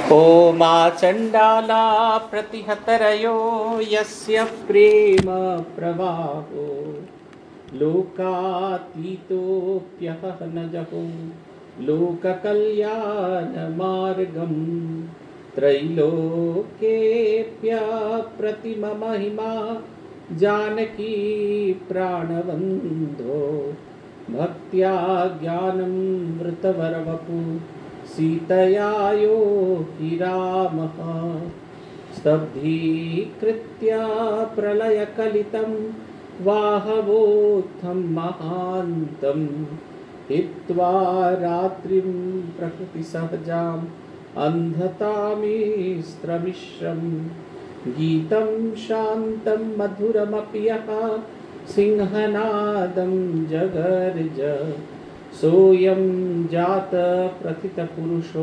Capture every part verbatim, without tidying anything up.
ओमा चण्डाला प्रतिहतरयो यस्य प्रेम प्रवाहो लोकातीतोऽप्यहनजहो लोककल्याणमार्गम् त्रैलोक्येऽप्यप्रतिममहिमा जानकी प्राणबन्धो भक्त्या ज्ञानमृतवरवपु सीतया योगी रामः स्तब्धीकृत्य प्रलयकलितं वाहवोत्थं महान्तं हित्वा रात्रिं प्रकृतिसहजाम् अन्धतामिस्त्रमिश्रं गीतं शान्तं मधुरमपि यः सिंहनादं जगर्ज सोऽयं जात प्रथितपुरुषो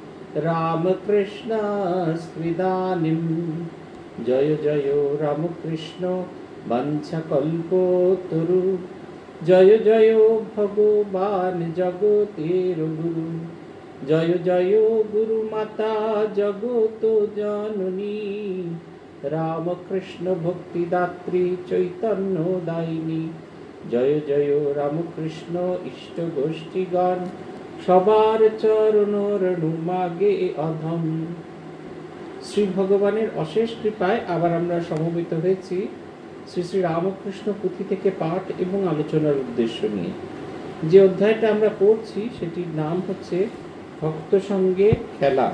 रामकृष्णस्त्विदानीं जय जय रामकृष्ण वंशकल्पोत्तरु जय जय भगवान् जगतेर गुरु जय जय गुरुमाता जगत जननी रामकृष्ण भक्तिदात्री चैतन्यदायिनी जय जय रामकृष्ण इष्ट गोष्ठीगान सबार चरण रेणुमागे अधम। श्री भगवानेर अशेष कृपाय आबार आमरा समवेत हয়েছি श्री श्री रामकृष्ण पुथी থেকে पाठ এবং আলোচনার উদ্দেশ্য নিয়ে। যে অধ্যায়টা আমরা পড়ছি সেটির নাম হচ্ছে ভক্ত সঙ্গে খেলা।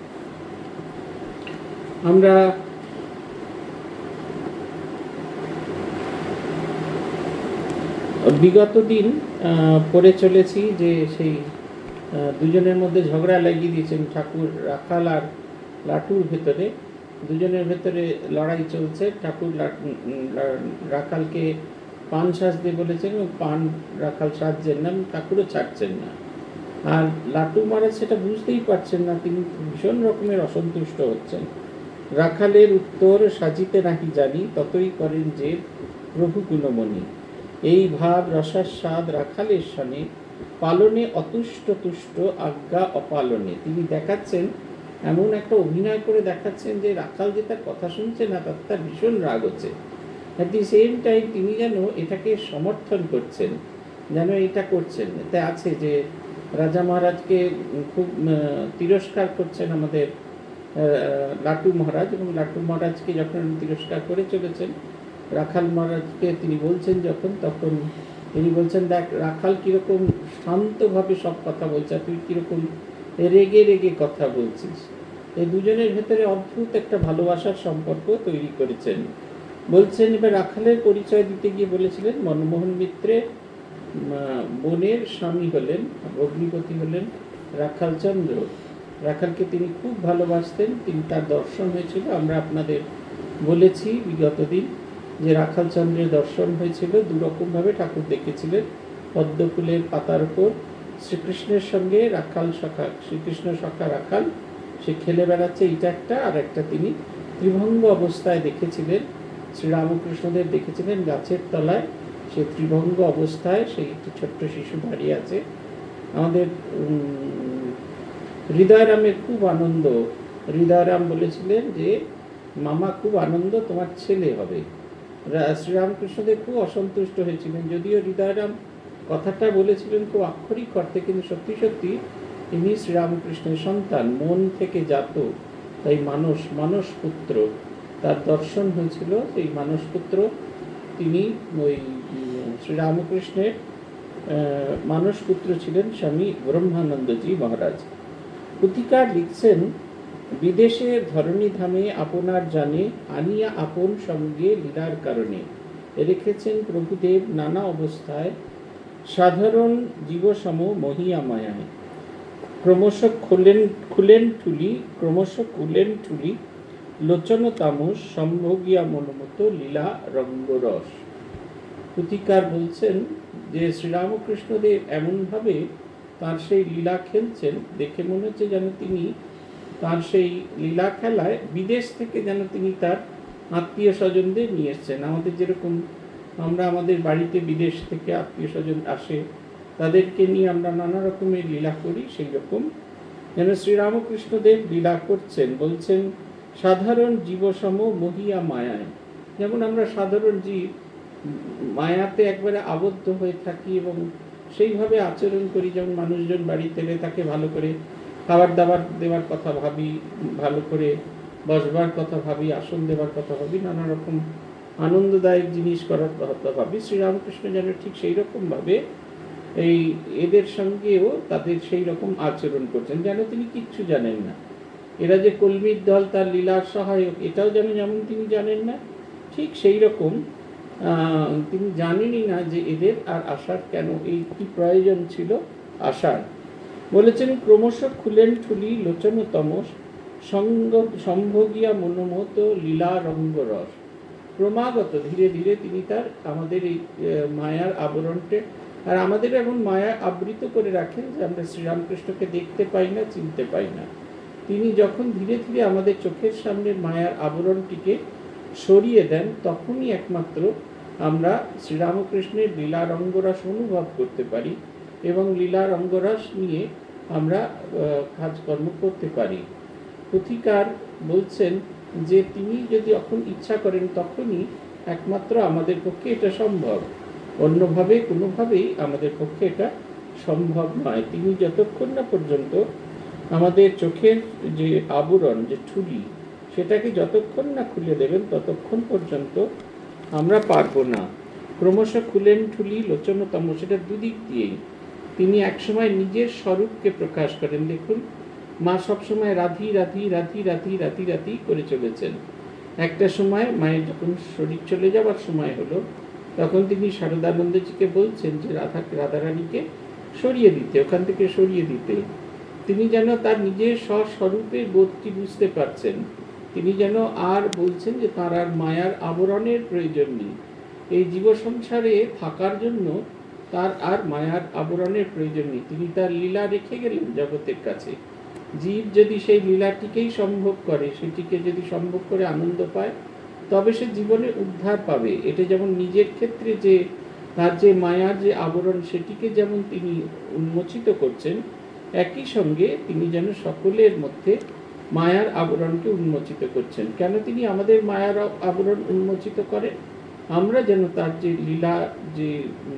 আমরা বিগত দিন পড়ে চলেছি যে সেই দুজনের মধ্যে ঝগড়া লাগিয়ে দিয়েছেন ঠাকুর রাখাল আর লাটুর ভেতরে। দুজনের ভেতরে লড়াই চলছে। ঠাকুর রাখালকে পান সাজতে বলেছেন এবং পান রাখাল সাজছেন না, ঠাকুরও ছাড়ছেন না। আর লাটু মহারাজ সেটা বুঝতেই পারছেন না, তিনি ভীষণ রকমের অসন্তুষ্ট হচ্ছেন। রাখালের উত্তর সাজিতে নাহি জানি ততই করেন যে প্রভু গুণমণি। এই ভাব রসাস্বাদ রাখালের সনে পালনে অতুষ্ট তুষ্ট আজ্ঞা অপালনে। তিনি দেখাচ্ছেন, এমন একটা অভিনয় করে দেখাচ্ছেন যে রাখাল যে তার কথা শুনছে না, তার তার ভীষণ রাগ হচ্ছে। অ্যাট দি সেম টাইম তিনি যেন এটাকে সমর্থন করছেন, যেন এটা করছেন। এতে আছে যে রাজা মহারাজকে খুব তিরস্কার করছেন আমাদের লাটু মহারাজ, এবং লাটু মহারাজকে যখন তিরস্কার করে চলেছেন রাখাল মহারাজকে তিনি বলছেন যখন, তখন তিনি বলছেন, দেখ রাখাল কীরকম শান্তভাবে সব কথা বলছে, তুই কীরকম রেগে রেগে কথা বলছিস। এই দুজনের ভেতরে অদ্ভুত একটা ভালোবাসার সম্পর্ক তৈরি করেছেন। বলছেন এবার রাখালের পরিচয় দিতে গিয়ে বলেছিলেন মনমোহন মিত্রের বোনের স্বামী হলেন, অগ্নিপতি হলেন রাখালচন্দ্র। রাখালকে তিনি খুব ভালোবাসতেন, তিনি তার দর্শন হয়েছিল। আমরা আপনাদের বলেছি বিগত দিন যে রাখালচন্দ্রের দর্শন হয়েছিল দুরকমভাবে। ঠাকুর দেখেছিলেন পদ্মফুলের পাতার উপর শ্রীকৃষ্ণের সঙ্গে রাখাল সখা, শ্রীকৃষ্ণ সখা রাখাল সে খেলে বেড়াচ্ছে, এইটা একটা। আর একটা তিনি ত্রিভঙ্গ অবস্থায় দেখেছিলেন, শ্রীরামকৃষ্ণদেব দেখেছিলেন গাছের তলায়, সে ত্রিভঙ্গ অবস্থায় সেই একটি ছোট্ট শিশু দাঁড়িয়ে আছে। আমাদের হৃদয়রামের খুব আনন্দ। হৃদয়রাম বলেছিলেন যে মামা খুব আনন্দ, তোমার ছেলে হবে। শ্রীরামকৃষ্ণদেব খুব অসন্তুষ্ট হয়েছিলেন, যদিও হৃদয়রাম কথাটা বলেছিলেন খুব আক্ষরিক অর্থে, কিন্তু সত্যি সত্যি তিনি শ্রীরামকৃষ্ণের সন্তান, মন থেকে জাত। তাই মানস মানস পুত্র তার দর্শন হয়েছিল। সেই মানস পুত্র তিনি ওই শ্রীরামকৃষ্ণের মানস পুত্র ছিলেন স্বামী ব্রহ্মানন্দজি মহারাজ। পুথিকার লিখছেন, বিদেশে ধরণীধামে আপনার জানে আনিয়া আপন সঙ্গে লীলার কারণে রেখেছেন প্রভুদেব নানা অবস্থায় সাধারণ জীবসম মহিয়া মায়ায়। ক্রমশ খুলেন খুলেন ঠুলি ক্রমশ খুলেন ঠুলি লোচন তামস সম্ভোগিয়া মনোমতো লীলা রঙ্গরস। পুথিকার বলছেন যে শ্রীরামকৃষ্ণদেব এমনভাবে তার সেই লীলা খেলছেন, দেখে মনে হচ্ছে যেন তিনি তার সেই লীলা খেলায় বিদেশ থেকে যেন তিনি তার আত্মীয় স্বজনদের নিয়ে এসছেন। আমাদের যেরকম আমরা আমাদের বাড়িতে বিদেশ থেকে আত্মীয় স্বজন আসে, তাদেরকে নিয়ে আমরা নানা রকমের লীলা করি, সেই রকম যেন শ্রীরামকৃষ্ণদেব লীলা করছেন, বলছেন সাধারণ জীবসম মহিয়া মায়ায়। যেমন আমরা সাধারণ জীব মায়াতে একবারে আবদ্ধ হয়ে থাকি এবং সেইভাবে আচরণ করি, যেমন মানুষজন বাড়িতে এলে তাকে ভালো করে খাবার দাবার দেওয়ার কথা ভাবি, ভালো করে বসবার কথা ভাবি, আসন দেওয়ার কথা ভাবি, নানা রকম আনন্দদায়ক জিনিস করার কথা ভাবি। শ্রীরামকৃষ্ণ যেন ঠিক সেই রকমভাবে এই এদের সঙ্গেও তাদের সেই রকম আচরণ করছেন, যেন তিনি কিচ্ছু জানেন না। এরা যে কলমির দল, তার লীলার সহায়ক, এটাও যেন যেমন তিনি জানেন না, ঠিক সেই রকম তিনি জানেনই না যে এদের আর আসার কেন, এই কি প্রয়োজন ছিল আসার। বলেছেন ক্রমশ খুলেন ঠুলি লোচন তমস সঙ্গ সম্ভোগিয়া মনোমত লীলা রঙ্গরস। ক্রমাগত ধীরে ধীরে তিনি তার আমাদের এই মায়ার আবরণকে, আর আমাদের এখন মায়া আবৃত করে রাখেন যে আমরা শ্রীরামকৃষ্ণকে দেখতে পাই না, চিনতে পাই না। তিনি যখন ধীরে ধীরে আমাদের চোখের সামনে মায়ার আবরণটিকে সরিয়ে দেন, তখনই একমাত্র আমরা শ্রীরামকৃষ্ণের লীলা রঙ্গরস অনুভব করতে পারি এবং লীলা রঙ্গরস নিয়ে আমরা কাজকর্ম করতে পারি। পুথিকার বলছেন যে তিনি যদি এখন ইচ্ছা করেন তখনই একমাত্র আমাদের পক্ষে এটা সম্ভব, অন্যভাবে কোনোভাবেই আমাদের পক্ষে এটা সম্ভব নয়। তিনি যতক্ষণ না পর্যন্ত আমাদের চোখের যে আবরণ, যে ঠুলি, সেটাকে যতক্ষণ না খুলে দেবেন ততক্ষণ পর্যন্ত আমরা পারবো না। ক্রমশ খুলেন ঠুলি লোচনতম, সেটা দুদিক দিয়েই। তিনি একসময় নিজের স্বরূপকে প্রকাশ করেন। দেখুন, মা সবসময় রাধি রাধি রাধি রাধি রাধি রাধি করে চলেছেন। একটা সময় মায়ের যখন শরীর চলে যাওয়ার সময় হলো, তখন তিনি শারদানন্দজিকে বলছেন যে রাধা রাধারানীকে সরিয়ে দিতে, ওখান থেকে সরিয়ে দিতে। তিনি যেন তার নিজের স্বস্বরূপের বোধটি বুঝতে পারছেন। তিনি যেন আর বলছেন যে তার আর মায়ার আবরণের প্রয়োজন নেই, এই জীব সংসারে থাকার জন্য তার আর মায়ার আবরণের প্রয়োজন নেই। তিনি তার লীলা রেখে গেলেন জগতের কাছে। জীব যদি সেই লীলাটিকেই সম্ভব করে, সেটিকে যদি সম্ভব করে আনন্দ পায়, তবে সে জীবনে উদ্ধার পাবে। এটা যেমন নিজের ক্ষেত্রে যে তার যে মায়ার যে আবরণ, সেটিকে যেমন তিনি উন্মোচিত করছেন, একই সঙ্গে তিনি যেন সকলের মধ্যে মায়ার আবরণকে উন্মোচিত করছেন। কেন তিনি আমাদের মায়ার আবরণ উন্মোচিত করেন? আমরা যেন তার যে লীলা, যে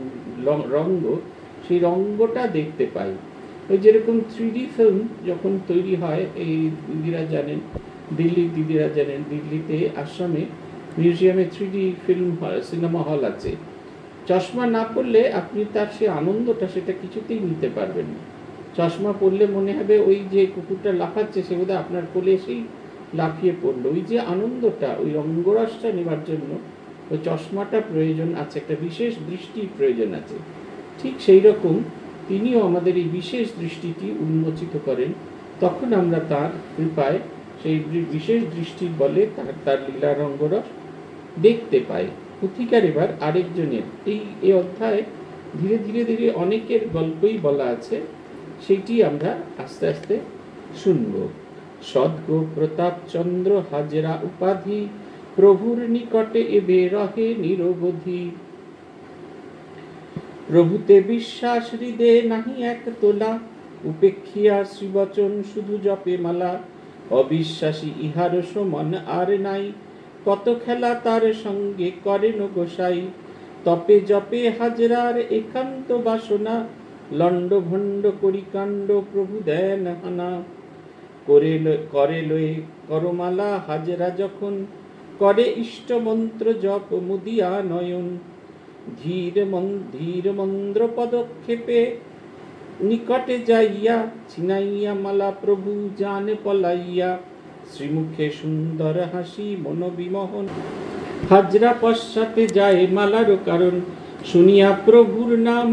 রঙ্গ, সেই রঙ্গটা দেখতে পাই। ওই যেরকম থ্রি ডি ফিল্ম যখন তৈরি হয়, এই দিদিরা জানেন, দিল্লির দিদিরা জানেন, দিল্লিতে আশ্রমে মিউজিয়ামে three D film cinema hall আছে। চশমা না পড়লে আপনি তার সে আনন্দটা সেটা কিছুতেই নিতে পারবেন না। চশমা পড়লে মনে হবে ওই যে কুকুরটা লাফাচ্ছে, সে বোধহয় আপনার কোলে এসেই লাফিয়ে পড়লো। ওই যে আনন্দটা, ওই রঙ্গরসটা নেবার জন্য ওই চশমাটা প্রয়োজন আছে, একটা বিশেষ দৃষ্টির প্রয়োজন আছে। ঠিক সেই রকম তিনিও আমাদের এই বিশেষ দৃষ্টিটি উন্মোচিত করেন। তখন আমরা তার কৃপায় সেই বিশেষ দৃষ্টির বলে তার তার লীলা রঙ্গরস দেখতে পাই। পুথিকার এবার আরেকজনের এই এই অধ্যায়ে ধীরে ধীরে ধীরে অনেকের গল্পই বলা আছে, সেইটি আমরা আস্তে আস্তে শুনব। সদ্গো প্রতাপচন্দ্র হাজরা উপাধি, প্রভুর নিকটে এবে রহে নিরবধি। প্রভুতে বিশ্বাস হৃদে নাহি এক তোলা, উপেক্ষিয়া শ্রীবচন শুধু জপে মালা। অবিশ্বাসী ইহার সমান আর নাই, কত খেলা তার সঙ্গে করেন গোসাই। তপে জপে হাজরার একান্ত বাসনা, লণ্ড ভণ্ড করি কাণ্ড প্রভু দেন হানা। করে করে লয়ে করমালা হাজরা যখন, করে ইষ্ট মন্ত্র জপ মুদিয়া নয়ন। ধীর ধীর মন্দ্র পদক্ষেপে নিকটে যাইয়া, ছিনাইয়া মালা প্রভু জানে পলাইয়া। শ্রীমুখে সুন্দর হাসি মন বিমোহন, হাজরা পশ্চাতে যায় মালার কারণ। শুনিয়া প্রভুর নাম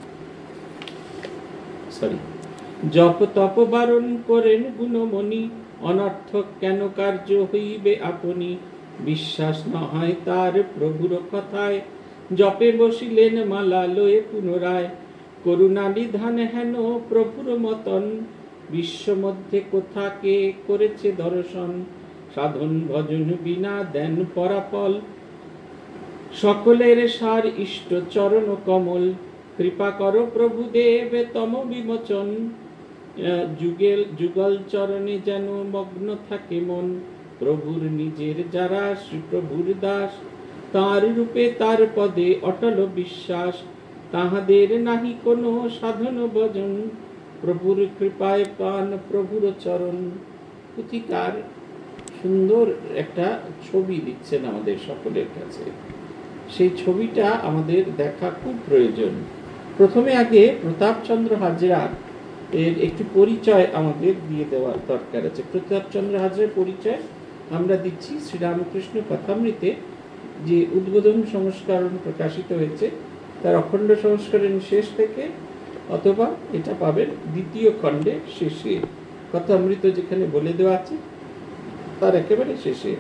সরি জপ তপ বারণ করেন গুণমণি। অনর্থক কেন কার্য হইবে আপনি, বিশ্বাস না হয় তার প্রভুর কথায়। জপে বসিলেন মালা লয়ে পুনরায়, করুণা নিধান হেন প্রভুর মতন। বিশ্ব মধ্যে কোথা কে করেছে দর্শন, সাধন ভজন বিনা দেন পরাফল। সকলের সার ইষ্ট চরণ কমল, কৃপা কর প্রভু দেব তম বিমোচন। যুগেল যুগল চরণে যেন মগ্ন থাকে মন, প্রভুর নিজের যারা শ্রী প্রভুর দাস, তার রূপে তার পদে অটল বিশ্বাস, তাহাদের নাহি কোনো সাধন ভজন, প্রভুর কৃপায় পান প্রভুর চরণ। পুথিকার সুন্দর একটা ছবি দিচ্ছেন আমাদের সকলের কাছে, সেই ছবিটা আমাদের দেখা খুব প্রয়োজন। প্রথমে আগে প্রতাপচন্দ্র হাজরা এর একটি পরিচয় আমাদের দিয়ে দেওয়ার দরকার আছে। প্রতাপচন্দ্র হাজরার পরিচয় আমরা দিচ্ছি শ্রীরামকৃষ্ণ কথামৃতে যে উদ্বোধন সংস্করণ প্রকাশিত হয়েছে তার অখণ্ড সংস্করণ শেষ থেকে, অথবা এটা পাবেন দ্বিতীয় খণ্ডে শেষে, কথামৃত যেখানে বলে দেওয়া আছে তার একেবারে শেষে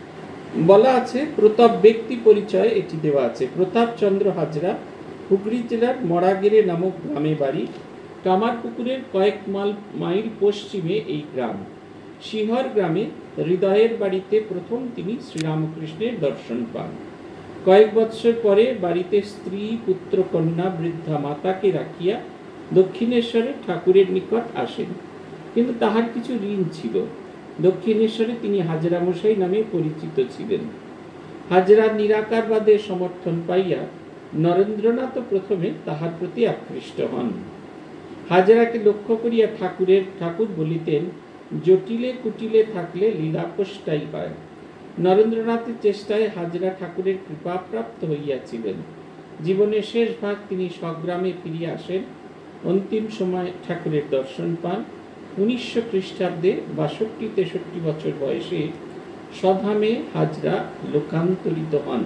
বলা আছে প্রতাপ ব্যক্তি পরিচয় এটি দেওয়া আছে। প্রতাপচন্দ্র হাজরা হুগলি জেলার মরাগেরে নামক গ্রামে বাড়ি। কামারপুকুরের কয়েক মাইল মাইল পশ্চিমে এই গ্রাম। শিহর গ্রামে হৃদয়ের বাড়িতে প্রথম তিনি শ্রীরামকৃষ্ণের দর্শন পান। কয়েক বৎসর পরে বাড়িতে স্ত্রী পুত্র কন্যা বৃদ্ধা মাতাকে রাখিয়া দক্ষিণেশ্বরে ঠাকুরের নিকট আসেন, কিন্তু তাহার কিছু ঋণ ছিল। দক্ষিণেশ্বরে তিনি হাজরা মশাই নামে পরিচিত ছিলেন। হাজরা নিরাকারবাদের সমর্থন পাইয়া নরেন্দ্রনাথ প্রথমে তাহার প্রতি আকৃষ্ট হন। হাজরাকে লক্ষ্য করিয়া ঠাকুরের ঠাকুর বলিতেন, জটিলে কুটিলে থাকলে লীলাপোষ্টাই হয়। নরেন্দ্রনাথের চেষ্টায় হাজরা ঠাকুরের কৃপাপ্রাপ্ত হইয়াছিলেন। জীবনের শেষ ভাগ তিনি স্বগ্রামে ফিরিয়া আসেন। অন্তিম সময় ঠাকুরের দর্শন পান। উনিশশো খ্রিস্টাব্দে বাষট্টি তেষট্টি বছর বয়সে স্বধামে হাজরা লোকান্তরিত হন।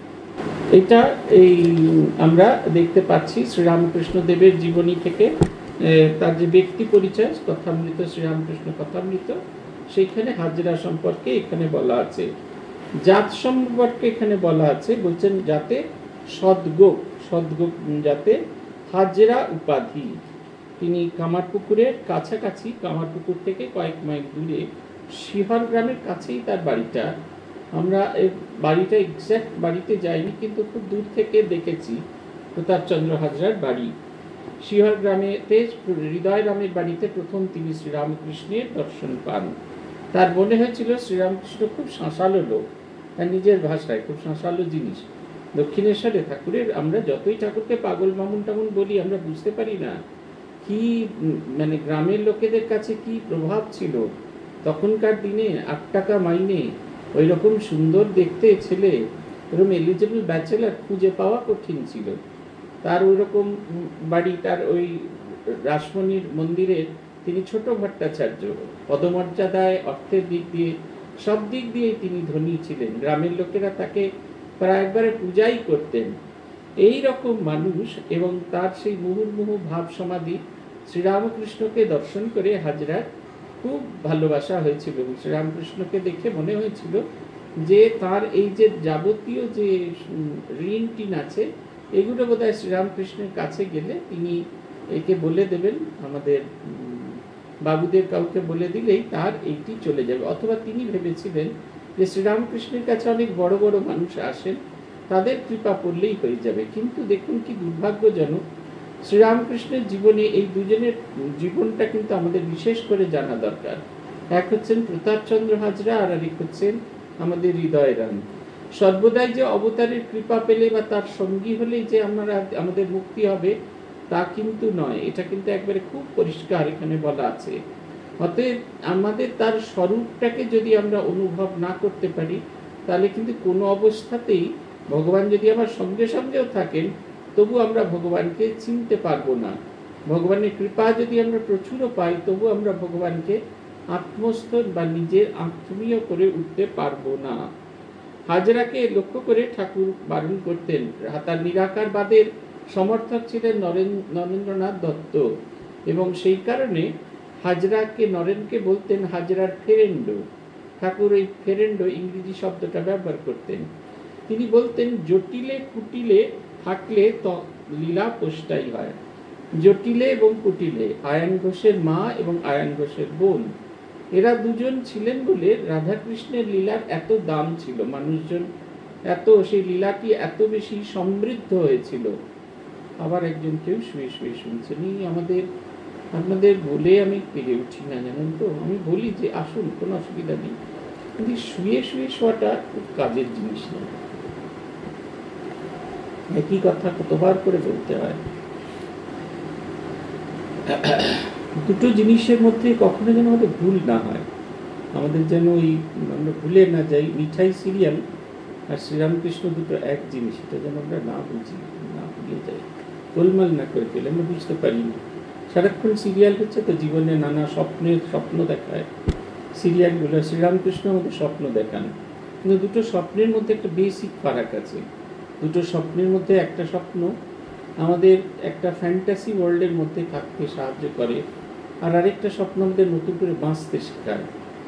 এটা এই আমরা দেখতে পাচ্ছি শ্রীরামকৃষ্ণ দেবের জীবনী থেকে। তার যে ব্যক্তি পরিচয় কথামৃত, শ্রীরামকৃষ্ণ কথামৃত, সেইখানে হাজরা সম্পর্কে এখানে বলা আছে। জাত সম্পর্কে এখানে বলা আছে, বলছেন যাতে সদ্গোপ সদ্গোপ যাতে হাজরা উপাধি। তিনি কামারপুকুরের কাছাকাছি, কামারপুকুর থেকে কয়েক মাইল দূরে শিহর গ্রামের কাছেই তার বাড়িটা। আমরা এই বাড়িটা এক্স্যাক্ট বাড়িতে যাইনি, কিন্তু খুব দূর থেকে দেখেছি প্রতাপচন্দ্র হাজরার বাড়ি। শিহর গ্রামেতে হৃদয় রামের বাড়িতে প্রথম তিনি শ্রীরামকৃষ্ণের দর্শন পান। তার মনে হয়েছিল শ্রীরামকৃষ্ণ খুব শাঁসালো লোক, তার নিজের ভাষায় খুব শাঁসালো জিনিস। দক্ষিণেশ্বরে ঠাকুরের আমরা যতই ঠাকুরকে পাগল মামুন টামুন বলি, আমরা বুঝতে পারি না কি মানে গ্রামের লোকেদের কাছে কি প্রভাব ছিল। তখনকার দিনে আট টাকা মাইনে ওই রকম সুন্দর দেখতে ছেলে, এরকম এলিজিবল ব্যাচেলার খুঁজে পাওয়া কঠিন ছিল। তার ওই রকম বাড়ি, তার ওই রাসমণির মন্দিরের তিনি ছোট ভট্টাচার্য, পদমর্যাদায় অর্থের দিক দিয়ে সব দিক দিয়ে তিনি ধনী ছিলেন। গ্রামের লোকেরা তাকে প্রায় একবারে পূজাই করতেন। এই রকম মানুষ এবং তার সেই মুহুর্মুহু ভাব সমাধি, শ্রীরামকৃষ্ণকে দর্শন করে হাজরার খুব ভালোবাসা হয়েছিল। শ্রীরামকৃষ্ণকে দেখে মনে হয়েছিল যে তার এই যে যাবতীয় যে ঋণ টিন আছে, এগুলো বোধহয় শ্রীরামকৃষ্ণের কাছে গেলে তিনি একে বলে দেবেন, আমাদের বাবুদের কাউকে বলে দিলেই তার এইটি চলে যাবে। অথবা তিনি ভেবেছিলেন যে শ্রীরামকৃষ্ণের কাছে অনেক বড় বড় মানুষ আসেন, তাদের কৃপা পড়লেই হয়ে যাবে। কিন্তু দেখুন কি দুর্ভাগ্যজনক, শ্রীরামকৃষ্ণের জীবনে এই দুজনের জীবনটা কিন্তু আমাদের বিশেষ করে জানা দরকার। এক হচ্ছেন প্রতাপচন্দ্র হাজরা, আর এক হচ্ছেন আমাদের হৃদয় রাম। সর্বদাই যে অবতারের কৃপা পেলে বা তার সঙ্গী হলেই যে আমরা আমাদের মুক্তি হবে তা কিন্তু নয়। এটা কিন্তু একবারে খুব পরিষ্কার এখানে বলা আছে। অতএব আমাদের তার স্বরূপটাকে যদি আমরা অনুভব না করতে পারি, তাহলে কিন্তু কোনো অবস্থাতেই ভগবান যদি আমার সঙ্গে সঙ্গেও থাকেন, তবু আমরা ভগবানকে চিনতে পারবো না। ভগবানের কৃপা যদি আমরা প্রচুরও পাই, তবু আমরা ভগবানকে আত্মস্থ বা নিজের আত্মীয় করে উঠতে পারবো না। হাজরাকে লক্ষ্য করে ঠাকুর বারণ করতেন। তার নিরাকারবাদের সমর্থক ছিলেন নরেন্দ্রনাথ দত্ত, এবং সেই কারণে হাজরাকে নরেনকে বলতেন হাজরার ফেরেন্ডো। ঠাকুর এই ফেরেন্ডো ইংরেজি শব্দটা ব্যবহার করতেন। তিনি বলতেন জটিলে কুটিলে থাকলে তো লীলা পোষ্টাই হয়। জটিলে এবং কুটিলে আয়ান ঘোষের মা এবং আয়ান ঘোষের বোন, এরা দুজন ছিলেন বলে রাধাকৃষ্ণের লীলার এত দাম ছিল। মানুষজন এত, সেই লীলাটি এত বেশি সমৃদ্ধ হয়েছিল। আবার একজন কেউ শুয়ে শুয়ে শুনছেন। এই আমাদের আপনাদের বলে আমি পেরে উঠি না, জানেন তো। আমি বলি যে আসুন, কোনো অসুবিধা নেই, কিন্তু শুয়ে শুয়ে শোয়াটা খুব কাজের জিনিস না। একই কথা কতবার করে বলতে হয়। দুটো জিনিসের মধ্যে কখনো যেন আমাদের ভুল না হয়, আমাদের যেন ওই আমরা ভুলে না যাই। মিঠাই সিরিয়াল আর শ্রীরামকৃষ্ণ দুটো এক জিনিস, এটা যেন আমরা না বুঝি, না ভুলে যাই, গোলমাল না করে ফেলে। আমরা বুঝতে পারি না, সারাক্ষণ সিরিয়াল হচ্ছে তো, জীবনে নানা স্বপ্নের স্বপ্ন দেখায় সিরিয়ালগুলো। শ্রীরামকৃষ্ণ আমাদের স্বপ্ন দেখান, কিন্তু দুটো স্বপ্নের মধ্যে একটা বেসিক ফারাক আছে। দুটো স্বপ্নের মধ্যে একটা স্বপ্ন আমাদের একটা ফ্যান্টাসি ওয়ার্ল্ডের মধ্যে থাকতে সাহায্য করে, আর আরেকটা স্বপ্ন আমাদের নতুন করে বাঁচতে শেখায়,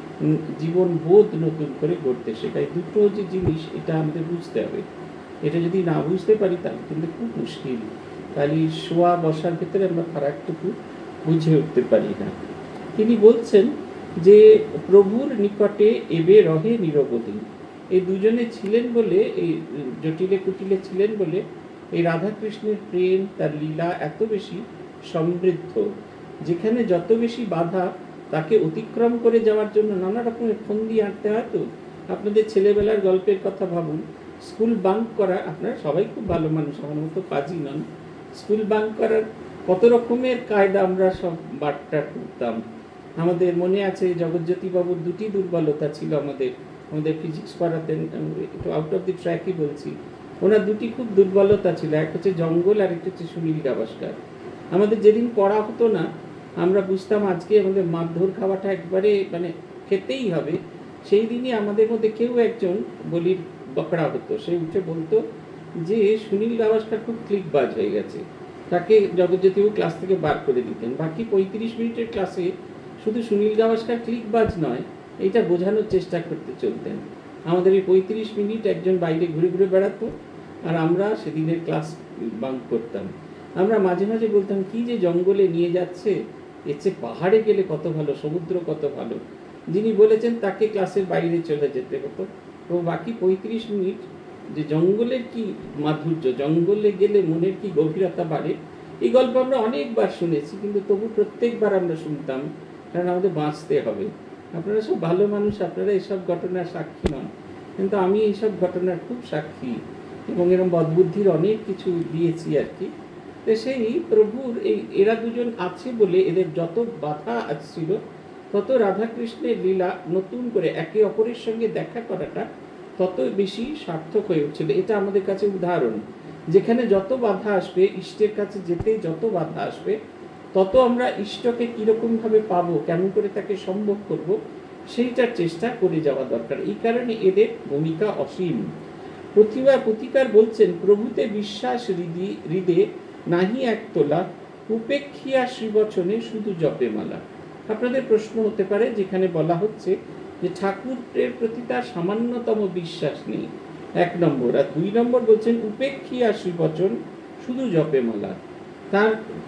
জীবন বোধ নতুন করে গড়তে শেখায়। দুটো যে জিনিস, এটা আমাদের বুঝতে হবে। এটা যদি না বুঝতে পারি তাহলে কিন্তু খুব মুশকিল। তাহলে শোয়া বসার ক্ষেত্রে আমরা ফারাকটুকু বুঝে উঠতে পারি না। তিনি বলছেন যে প্রভুর নিকটে এবে রহে নিরবধি। এই দুজনে ছিলেন বলে, এই জটিলে কুটিলে ছিলেন বলে এই রাধাকৃষ্ণের প্রেম, তার লীলা এত বেশি সমৃদ্ধ। যেখানে যত বেশি বাধা, তাকে অতিক্রম করে যাওয়ার জন্য নানা রকমের ফন্দি আঁটতে হয়। তো আপনাদের ছেলেবেলার গল্পের কথা ভাবুন, স্কুল বাঙ্ক করা, আপনারা সবাই খুব ভালো মানুষ, আমার মতো কাজই নন। স্কুল বাঙ্ক করার কত রকমের কায়দা আমরা সব বাট্টা করতাম। আমাদের মনে আছে জগজ্যোতিবাবুর দুটি দুর্বলতা ছিল আমাদের, আমাদের ফিজিক্স পড়াতেন, একটু আউট অফ দি ট্র্যাকই বলছি। ওনার দুটি খুব দুর্বলতা ছিল, এক হচ্ছে জঙ্গল আর একটা হচ্ছে সুনীল গাভাস্কার। আমাদের যেদিন পড়া হতো না, আমরা বুঝতাম আজকে আমাদের মারধর খাওয়াটা একবারে মানে খেতেই হবে, সেই দিনই আমাদের মধ্যে কেউ একজন বলির বকড়া হতো। সে উঠে বলতো যে সুনীল গাভাস্কার খুব ক্লিকবাজ হয়ে গেছে, তাকে জগজ্যোতিবাবু ক্লাস থেকে বার করে দিতেন। বাকি পঁয়ত্রিশ মিনিটের ক্লাসে শুধু সুনীল গাভাস্কার ক্লিকবাজ নয়, এইটা বোঝানোর চেষ্টা করতে চলতেন। আমাদের এই পঁয়ত্রিশ মিনিট একজন বাইরে ঘুরে ঘুরে বেড়াতো, আর আমরা সেদিনের ক্লাস বাঙ্ক করতাম। আমরা মাঝে মাঝে বলতাম কি যে জঙ্গলে নিয়ে যাচ্ছে, এর চেয়ে পাহাড়ে গেলে কত ভালো, সমুদ্র কত ভালো। যিনি বলেছেন তাকে ক্লাসের বাইরে চলে যেতে হতো। তো বাকি পঁয়ত্রিশ মিনিট যে জঙ্গলের কি মাধুর্য, জঙ্গলে গেলে মনের কি গভীরতা বাড়ে, এই গল্প আমরা অনেকবার শুনেছি, কিন্তু তবু প্রত্যেকবার আমরা শুনতাম, কারণ আমাদের বাঁচতে হবে। আপনারা সব ভালো মানুষ, আপনারা এইসব ঘটনার সাক্ষী নন, কিন্তু আমি এইসব ঘটনার খুব সাক্ষী, এবং এরকম বদবুদ্ধির অনেক কিছু দিয়েছি আর কি। তো সেই প্রভুর এই এরা দুজন আছে বলে এদের যত বাধা আসছিল, তত রাধাকৃষ্ণের লীলা নতুন করে একে অপরের সঙ্গে দেখা করাটা তত বেশি সার্থক হয়ে উঠছিল। এটা আমাদের কাছে উদাহরণ, যেখানে যত বাধা আসবে, ইষ্টের কাছে যেতে যত বাধা আসবে, তত আমরা ইষ্টকে কীরকমভাবে পাবো, কেমন করে তাকে সম্ভব করব, সেইটার চেষ্টা করে যাওয়া দরকার। এই কারণে এদের ভূমিকা অসীম। প্রতিভা প্রতিকার বলছেন, প্রভুতে বিশ্বাস হৃদি হৃদে নাহি এক তোলা, উপেক্ষিয়া শ্রীবচনে শুধু জপে মালা। আপনাদের প্রশ্ন হতে পারে, যেখানে বলা হচ্ছে যে ঠাকুরের প্রতি তার সামান্যতম বিশ্বাস নেই, এক নম্বর, আর দুই নম্বর বলছেন উপেক্ষিয়া শ্রীবচন শুধু জপে মালা। তার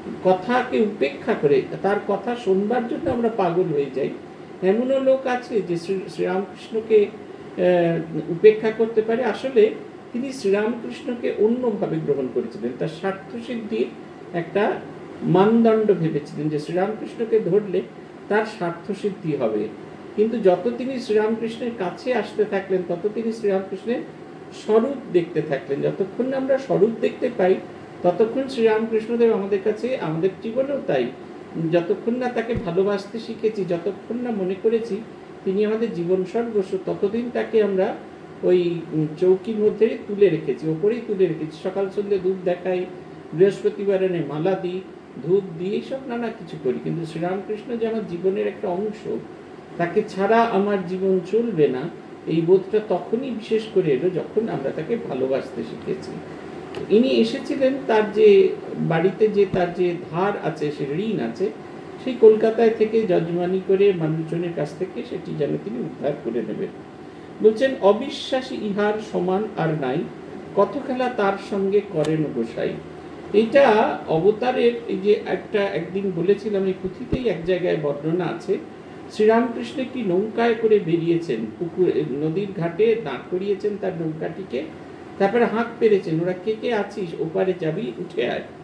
কথাকে উপেক্ষা করে, তার কথা শুনবার জন্য আমরা পাগল হয়ে যাই। এমনও লোক আছে যে শ্রী শ্রীরামকৃষ্ণকে উপেক্ষা করতে পারে। আসলে তিনি শ্রীরামকৃষ্ণকে অন্যভাবে গ্রহণ করেছিলেন, তার স্বার্থসিদ্ধির একটা মানদণ্ড ভেবেছিলেন যে শ্রীরামকৃষ্ণকে ধরলে তার স্বার্থসিদ্ধি হবে। কিন্তু যত তিনি শ্রীরামকৃষ্ণের কাছে আসতে থাকলেন, তত তিনি শ্রীরামকৃষ্ণের স্বরূপ দেখতে থাকলেন। যতক্ষণ না আমরা স্বরূপ দেখতে পাই, ততক্ষণ শ্রীরামকৃষ্ণদেব আমাদের কাছে, আমাদের জীবনেও তাই, যতক্ষণ না তাকে ভালোবাসতে শিখেছি, যতক্ষণ না মনে করেছি তিনি আমাদের জীবন সর্বস্ব, ততদিন তাকে আমরা ওই চৌকির মধ্যে তুলে রেখেছি, ওপরেই তুলে রেখেছি। সকাল সন্ধ্যে ধূপ দেখাই, বৃহস্পতিবার এনে মালা দিই, ধূপ দিই, এইসব নানা কিছু করি, কিন্তু শ্রীরামকৃষ্ণ যে আমার জীবনের একটা অংশ, তাকে ছাড়া আমার জীবন চলবে না, এই বোধটা তখনই বিশেষ করে এলো যখন আমরা তাকে ভালোবাসতে শিখেছি। ইনি এসেছিলেন তার যে বাড়িতে, যে তার যে ধার আছে, সে ঋণ আছে, সেই কলকাতায় থেকে যজমানি করে মানুষজনের কাছ থেকে সেটি যেন তিনি উদ্ধার করে নেবেন। বলছেন, অবিশ্বাসী ইহার সমান আর নাই, কত খেলা তার সঙ্গে করেন গোসাই। এইটা অবতারের, এই যে একটা একদিন বলেছিলাম, এই পুঁথিতেই এক জায়গায় বর্ণনা আছে, শ্রীরামকৃষ্ণ একটি নৌকায় করে বেরিয়েছেন, পুকুর নদীর ঘাটে দাঁড় করিয়েছেন তার নৌকাটিকে, তারপরে হাঁক পেরেছেন, ওরা কে কে আছিস, ওপারে যাবি, উঠে আয়।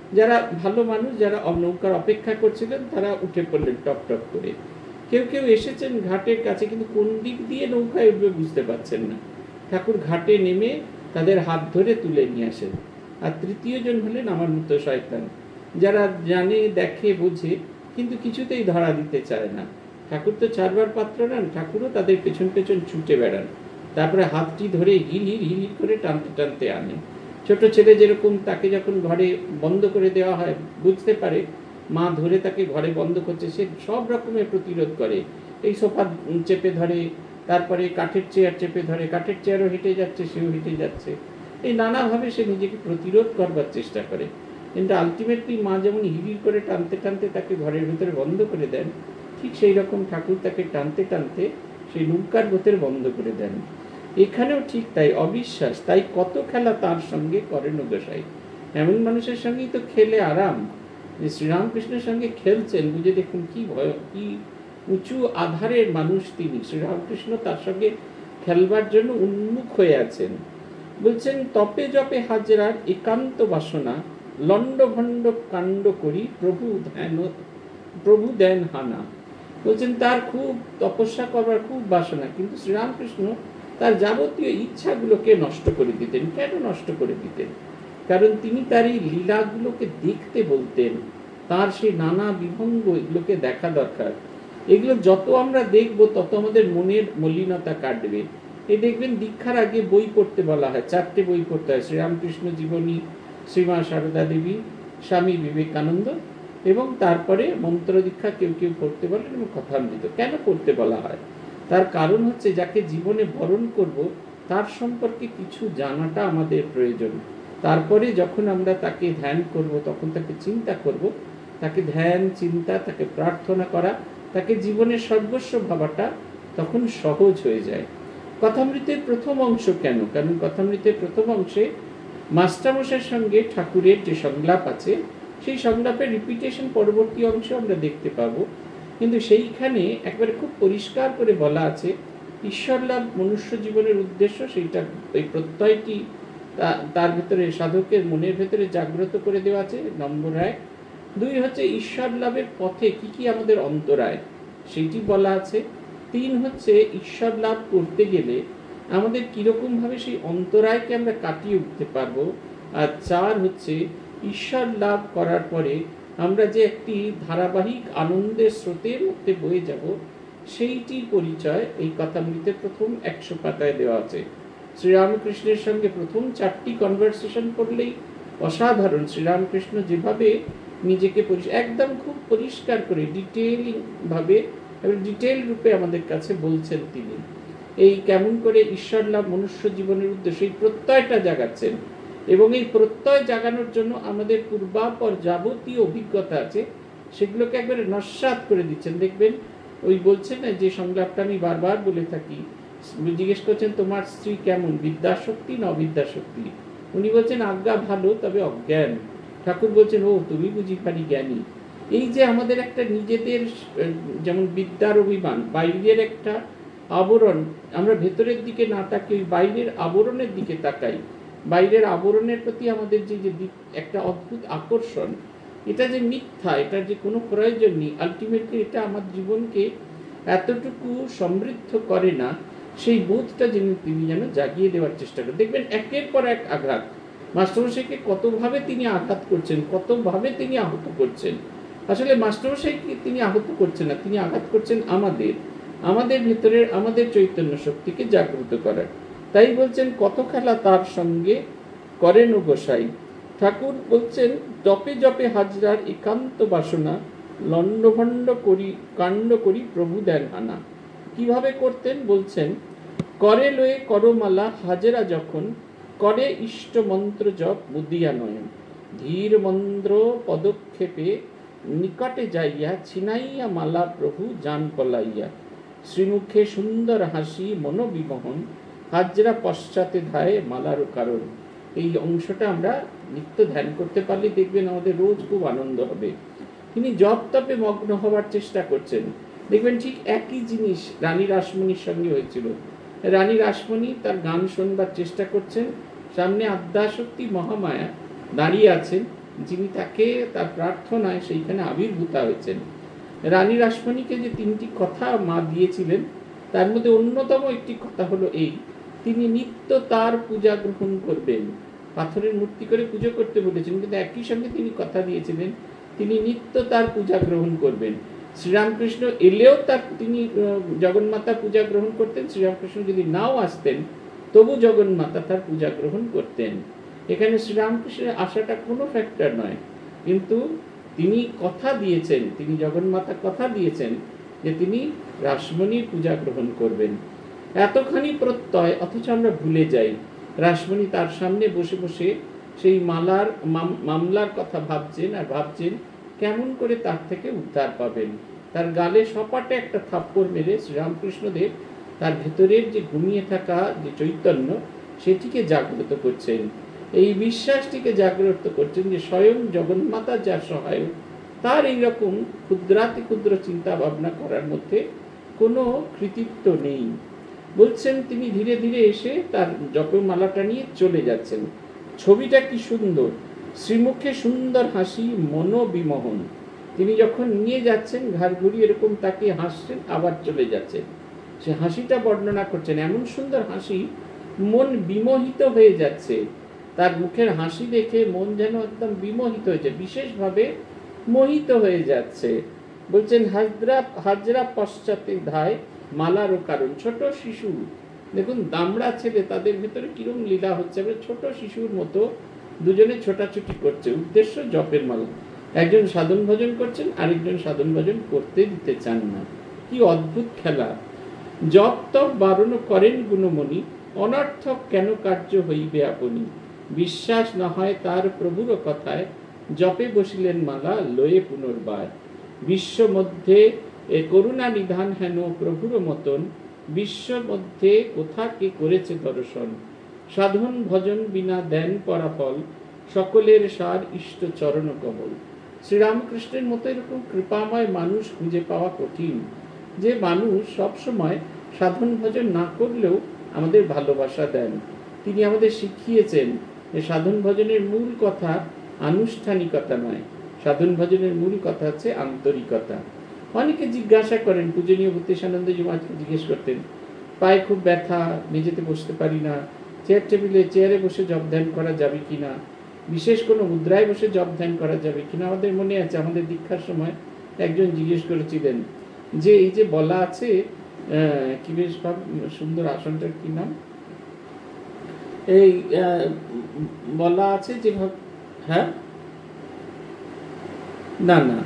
যারা ভালো মানুষ, যারা নৌকার অপেক্ষা করছিলেন, তারা উঠে পড়লেন টপ টপ করে। কেউ কেউ এসেছেন ঘাটের কাছে, কিন্তু কোন দিক দিয়ে নৌকায় উঠবে বুঝতে পারছেন না। ঠাকুর ঘাটে নেমে তাদের হাত ধরে তুলে নিয়ে আসেন। আর তৃতীয় জন হলেন আমার মতো শয়তান, যারা জানে, দেখে, বোঝে, কিন্তু কিছুতেই ধরা দিতে চায় না। ঠাকুর তো চারবার পাত্র নেন, ঠাকুরও তাদের পেছন পেছন ছুটে বেড়ান, তারপরে হাতটি ধরে হির হির হির হির করে টানতে টানতে আনেন। ছোট ছেলে যেরকম, তাকে যখন ঘরে বন্ধ করে দেওয়া হয়, বুঝতে পারে মা ধরে তাকে ঘরে বন্ধ করছে, সে সব রকমের প্রতিরোধ করে। এই সোফা চেপে ধরে, তারপরে কাঠের চেয়ার চেপে ধরে, কাঠের চেয়ারও হেঁটে যাচ্ছে, সেও হেঁটে যাচ্ছে, এই নানাভাবে সে নিজেকে প্রতিরোধ করবার চেষ্টা করে। কিন্তু আলটিমেটলি মা যেমন হিড়ির করে টানতে টানতে তাকে ঘরের ভেতরে বন্ধ করে দেন, ঠিক সেই রকম ঠাকুর তাকে টানতে টানতে সেই নৌকার ভেতরে বন্ধ করে দেন। এখানেও ঠিক তাই, অবিশ্বাস। তাই কত খেলা তার সঙ্গে করেন গোসাই। এমন মানুষের সঙ্গেই তো খেলে আরাম। যে শ্রীরামকৃষ্ণের সঙ্গে খেলছেন, বুঝে দেখুন কি ভয়, কি উঁচু আধারের মানুষ তিনি। শ্রীরামকৃষ্ণ তার সঙ্গে খেলবার জন্য উন্মুখ হয়ে আছেন। বলছেন, তপে জপে হাজরার একান্ত বাসনা, লন্ড ভণ্ড কাণ্ড করি প্রভু ধ্যান প্রভু দেন হানা। বলছেন তার খুব তপস্যা করবার খুব বাসনা, কিন্তু শ্রীরামকৃষ্ণ তার যাবতীয় ইচ্ছাগুলোকে নষ্ট করে দিতেন। কেন নষ্ট করে দিতেন? কারণ তিনি তার এই লীলাগুলোকে দেখতে বলতেন। তার সেই নানা বিভঙ্গ, এগুলোকে দেখা দরকার। এগুলো যত আমরা দেখব তত আমাদের মনের মলিনতা কাটবে। এই দেখবেন দীক্ষার আগে বই পড়তে বলা হয়, চারটে বই পড়তে হয়: শ্রীরামকৃষ্ণ জীবনী, শ্রীমা সারদা দেবী, স্বামী বিবেকানন্দ, এবং তারপরে মন্ত্র দীক্ষা কেউ কেউ পড়তে বলেন, এবং কথামৃত। কেন পড়তে বলা হয়? তার কারণ হচ্ছে, যাকে জীবনে বরণ করব তার সম্পর্কে কিছু জানাটা আমাদের প্রয়োজন। তারপরে যখন আমরা তাকে ধ্যান করব, তখন তাকে চিন্তা করব, তাকে ধ্যান, চিন্তা, তাকে প্রার্থনা করা, তাকে জীবনের সর্বস্ব ভাবাটা তখন সহজ হয়ে যায়। কথামৃতের প্রথম অংশ কেন? কারণ কথামৃতের প্রথম অংশে মাস্টারমশাইয়ের সঙ্গে ঠাকুরের যে সংলাপ আছে, সেই সংলাপের রিপিটেশন পরবর্তী অংশে আমরা দেখতে পাবো। কিন্তু সেইখানে একবারে খুব পরিষ্কার করে বলা আছে, ঈশ্বর লাভ মনুষ্য জীবনের উদ্দেশ্য, সেইটা ওই প্রত্যয়টি তার ভেতরে সাধকের মনের ভেতরে জাগ্রত করে দেওয়া আছে, নম্বর এক। দুই হচ্ছে ঈশ্বর লাভের পথে কি কি আমাদের অন্তরায়, সেইটি বলা আছে। তিন হচ্ছে ঈশ্বর লাভ করতে গেলে আমাদের কীরকমভাবে সেই অন্তরায়কে আমরা কাটিয়ে উঠতে পারবো। আর চার হচ্ছে ঈশ্বর লাভ করার পরে আমরা যে একটি ধারাবাহিক আনন্দের স্রোতের মধ্যে বয়ে যাব, সেইটির পরিচয় এই কথামৃতের প্রথম একশো পাতায় দেওয়া আছে। শ্রীরামকৃষ্ণের সঙ্গে প্রথম চারটি কনভারসেশন করলেই অসাধারণ। শ্রীরামকৃষ্ণ যেভাবে নিজেকে একদম খুব পরিষ্কার করে ডিটেইলিং ভাবে, ডিটেইল রূপে আমাদের কাছে বলছেন তিনি, এই কেমন করে ঈশ্বর লাভ মনুষ্য জীবনের উদ্দেশ্যে এই প্রত্যয়টা জাগাচ্ছেন। এবং এই প্রত্যয় জাগানোর জন্য আমাদের পূর্বাপর যাবতীয় অভিজ্ঞতা আছে, সেগুলোকে একবারে নস্যাৎ করে দিচ্ছেন। দেখবেন ওই বলছেন না, যে সংলাপটা আমি বারবার বলে থাকি, জিজ্ঞেস করছেন তোমার স্ত্রী কেমন, বিদ্যাশক্তি না অবিদ্যাশক্তি? উনি বলছেন আজ্ঞা ভালো, তবে অজ্ঞান। ঠাকুর বলছেন ও তুমি বুঝি পারি জ্ঞানী। এই যে আমাদের একটা নিজেদের যেমন বিদ্যার অভিমান, বাইরের একটা আবরণ, আমরা ভেতরের দিকে না তাকিয়ে বাইরের আবরণের দিকে তাকাই। বাইরের আবরণের প্রতি আমাদের যে যে একটা অদ্ভুত আকর্ষণ, এটা যে মিথ্যা, এটার যে কোনো প্রয়োজন নেই, আলটিমেটলি এটা আমার জীবনকে এতটুকু সমৃদ্ধ করে না, সেই বোধটা যিনি তিনি যেন জাগিয়ে দেওয়ার চেষ্টা করেন। দেখবেন একের পর এক আঘাত, মাস্টারমশাইকে কতভাবে তিনি আঘাত করছেন, কতভাবে তিনি আহত করছেন। আসলে মাস্টারমশাইকে তিনি আহত করছেন না, তিনি আঘাত করছেন আমাদের আমাদের ভেতরের আমাদের চৈতন্য শক্তিকে জাগ্রত করার। তাই বলছেন কত খেলা তার সঙ্গে করেন গোসাই। ঠাকুর বলছেন জপে জপে হাজরার একান্ত বাসনা, লণ্ডভণ্ড করি কাণ্ড করি প্রভু দেন হানা। কিভাবে করতেন বলছেন, করে লয়ে করমালা হাজরা যখন, করে ইষ্ট মন্ত্র জপ মুদিয়া নয়ন, ধীর মন্দ্র পদক্ষেপে নিকটে যাইয়া ছিনাইয়া মালা প্রভু যান পলাইয়া, শ্রীমুখে সুন্দর হাসি মনোবিমোহন, হাজরা পশ্চাতে ধায় মালার কারণ। এই অংশটা আমরা নিত্য ধ্যান করতে পারলে দেখবেন আমাদের রোজ খুব আনন্দ হবে। তিনি জপ তপে মগ্ন হওয়ার চেষ্টা করছেন। দেখবেন ঠিক একই জিনিস রানী রাসমণির সঙ্গে হয়েছিল। রানী রাসমণি তার গান শোনবার চেষ্টা করছেন, সামনে আদ্যাশক্তি মহামায়া দাঁড়িয়ে আছেন, যিনি তাকে তার প্রার্থনায় সেইখানে আবির্ভূতা হয়েছেন। রানী রাসমণিকে যে তিনটি কথা মা দিয়েছিলেন তার মধ্যে অন্যতম একটি কথা হলো এই, তিনি নিত্য তার পূজা গ্রহণ করবেন। পাথরের মূর্তি করে পুজো করতে বলেছেন, কিন্তু একই সঙ্গে তিনি কথা দিয়েছিলেন তিনি নিত্য তার পূজা গ্রহণ করবেন। শ্রীরামকৃষ্ণ এলেও তার তিনি জগন্মাতা পূজা গ্রহণ করতেন, শ্রীরামকৃষ্ণ যদি নাও আসতেন তবু জগন্মাতা তার পূজা গ্রহণ করতেন। এখানে শ্রীরামকৃষ্ণের আশাটা কোনো ফ্যাক্টর নয়, কিন্তু তিনি কথা দিয়েছেন, তিনি জগন্মাতা কথা দিয়েছেন যে তিনি রাসমণির পূজা গ্রহণ করবেন। এতখানি প্রত্যয় অথচ আমরা ভুলে যাই। রাসমণি তার সামনে বসে বসে সেই মালার মামলার কথা ভাবছেন আর ভাবছেন কেমন করে তার থেকে উদ্ধার পাবেন। তার গালে সপাটে একটা থাপ্পড় মেরে শ্রীরামকৃষ্ণদেব তার ভেতরের যে ঘুমিয়ে থাকা যে চৈতন্য সেটিকে জাগ্রত করছেন, এই বিশ্বাসটিকে জাগ্রত করছেন যে স্বয়ং জগন্মাতা যার সহায়ক, তার এইরকম ক্ষুদ্রাতি ক্ষুদ্র চিন্তা ভাবনা করার মধ্যে কোনো কৃতিত্ব নেই। বলছেন তিনি ধীরে ধীরে এসে তার জপমালাটা নিয়ে চলে যাচ্ছেন। ছবিটা কি সুন্দর, শ্রীমুখে সুন্দর হাসি, মনোবিমোহন। তিনি যখন নিয়ে যাচ্ছেন ঘাড় ঘুরিয়ে এরকম তাকে হাসছেন, আবার চলে যাচ্ছেন, সে হাসিটা বর্ণনা করছেন। এমন সুন্দর হাসি, মন বিমোহিত হয়ে যাচ্ছে। তার মুখের হাসি দেখে মন যেন একদম বিমোহিত হয়েছে, বিশেষভাবে মোহিত হয়ে যাচ্ছে। বলছেন হাজরা হাজরা পশ্চাতে ধায় মালারও কারণ। ছোট শিশু, দেখুন দামড়া ছেলে, তাদের ভেতরে কিরম লীলা হচ্ছে। ছোট শিশুর মতো দুজনে ছোটাছুটি করছে, উদ্দেশ্য জপের মালা। একজন সাধন ভজন করছেন, আরেকজন সাধন ভজন করতে দিতে চান না। কি অদ্ভুত খেলা! জপ তপ বারণ করেন গুণমণি, অনর্থক কেন কার্য হইবে আপনি। বিশ্বাস না হয় তার প্রভুর কথায়, জপে বসিলেন মালা লয়ে পুনর্বার। বিশ্ব মধ্যে এ করুণা নিধান হেন প্রভুর মতন, বিশ্ব মধ্যে কোথা কে করেছে দর্শন। সাধন ভজন বিনা দেন পরাফল, সকলের সার ইষ্ট চরণ কমল। শ্রীরামকৃষ্ণের মতো এরকম কৃপাময় মানুষ খুঁজে পাওয়া কঠিন, যে মানুষ সবসময় সাধন ভজন না করলেও আমাদের ভালোবাসা দেন। তিনি আমাদের শিখিয়েছেন যে সাধন ভজনের মূল কথা আনুষ্ঠানিকতা নয়, সাধন ভজনের মূল কথা হচ্ছে আন্তরিকতা। অনেকে জিজ্ঞাসা করেন, পূজনীয় ভূতেশানন্দজি মহারাজকে জিজ্ঞেস করতেন, পায়ে খুব ব্যথা, মেঝেতে বসতে পারি না, চেয়ার টেবিলে চেয়ারে বসে জপ ধ্যান করা যাবে কিনা, বিশেষ কোনো মুদ্রায় বসে জপ ধ্যান করা যাবে কিনা। আমাদের মনে আছে আমাদের দীক্ষার সময় একজন জিজ্ঞেস করেছিলেন যে এই যে বলা আছে কি বেশ সুন্দর আসনটার কি নাম, এই বলা আছে যে হ্যাঁ না না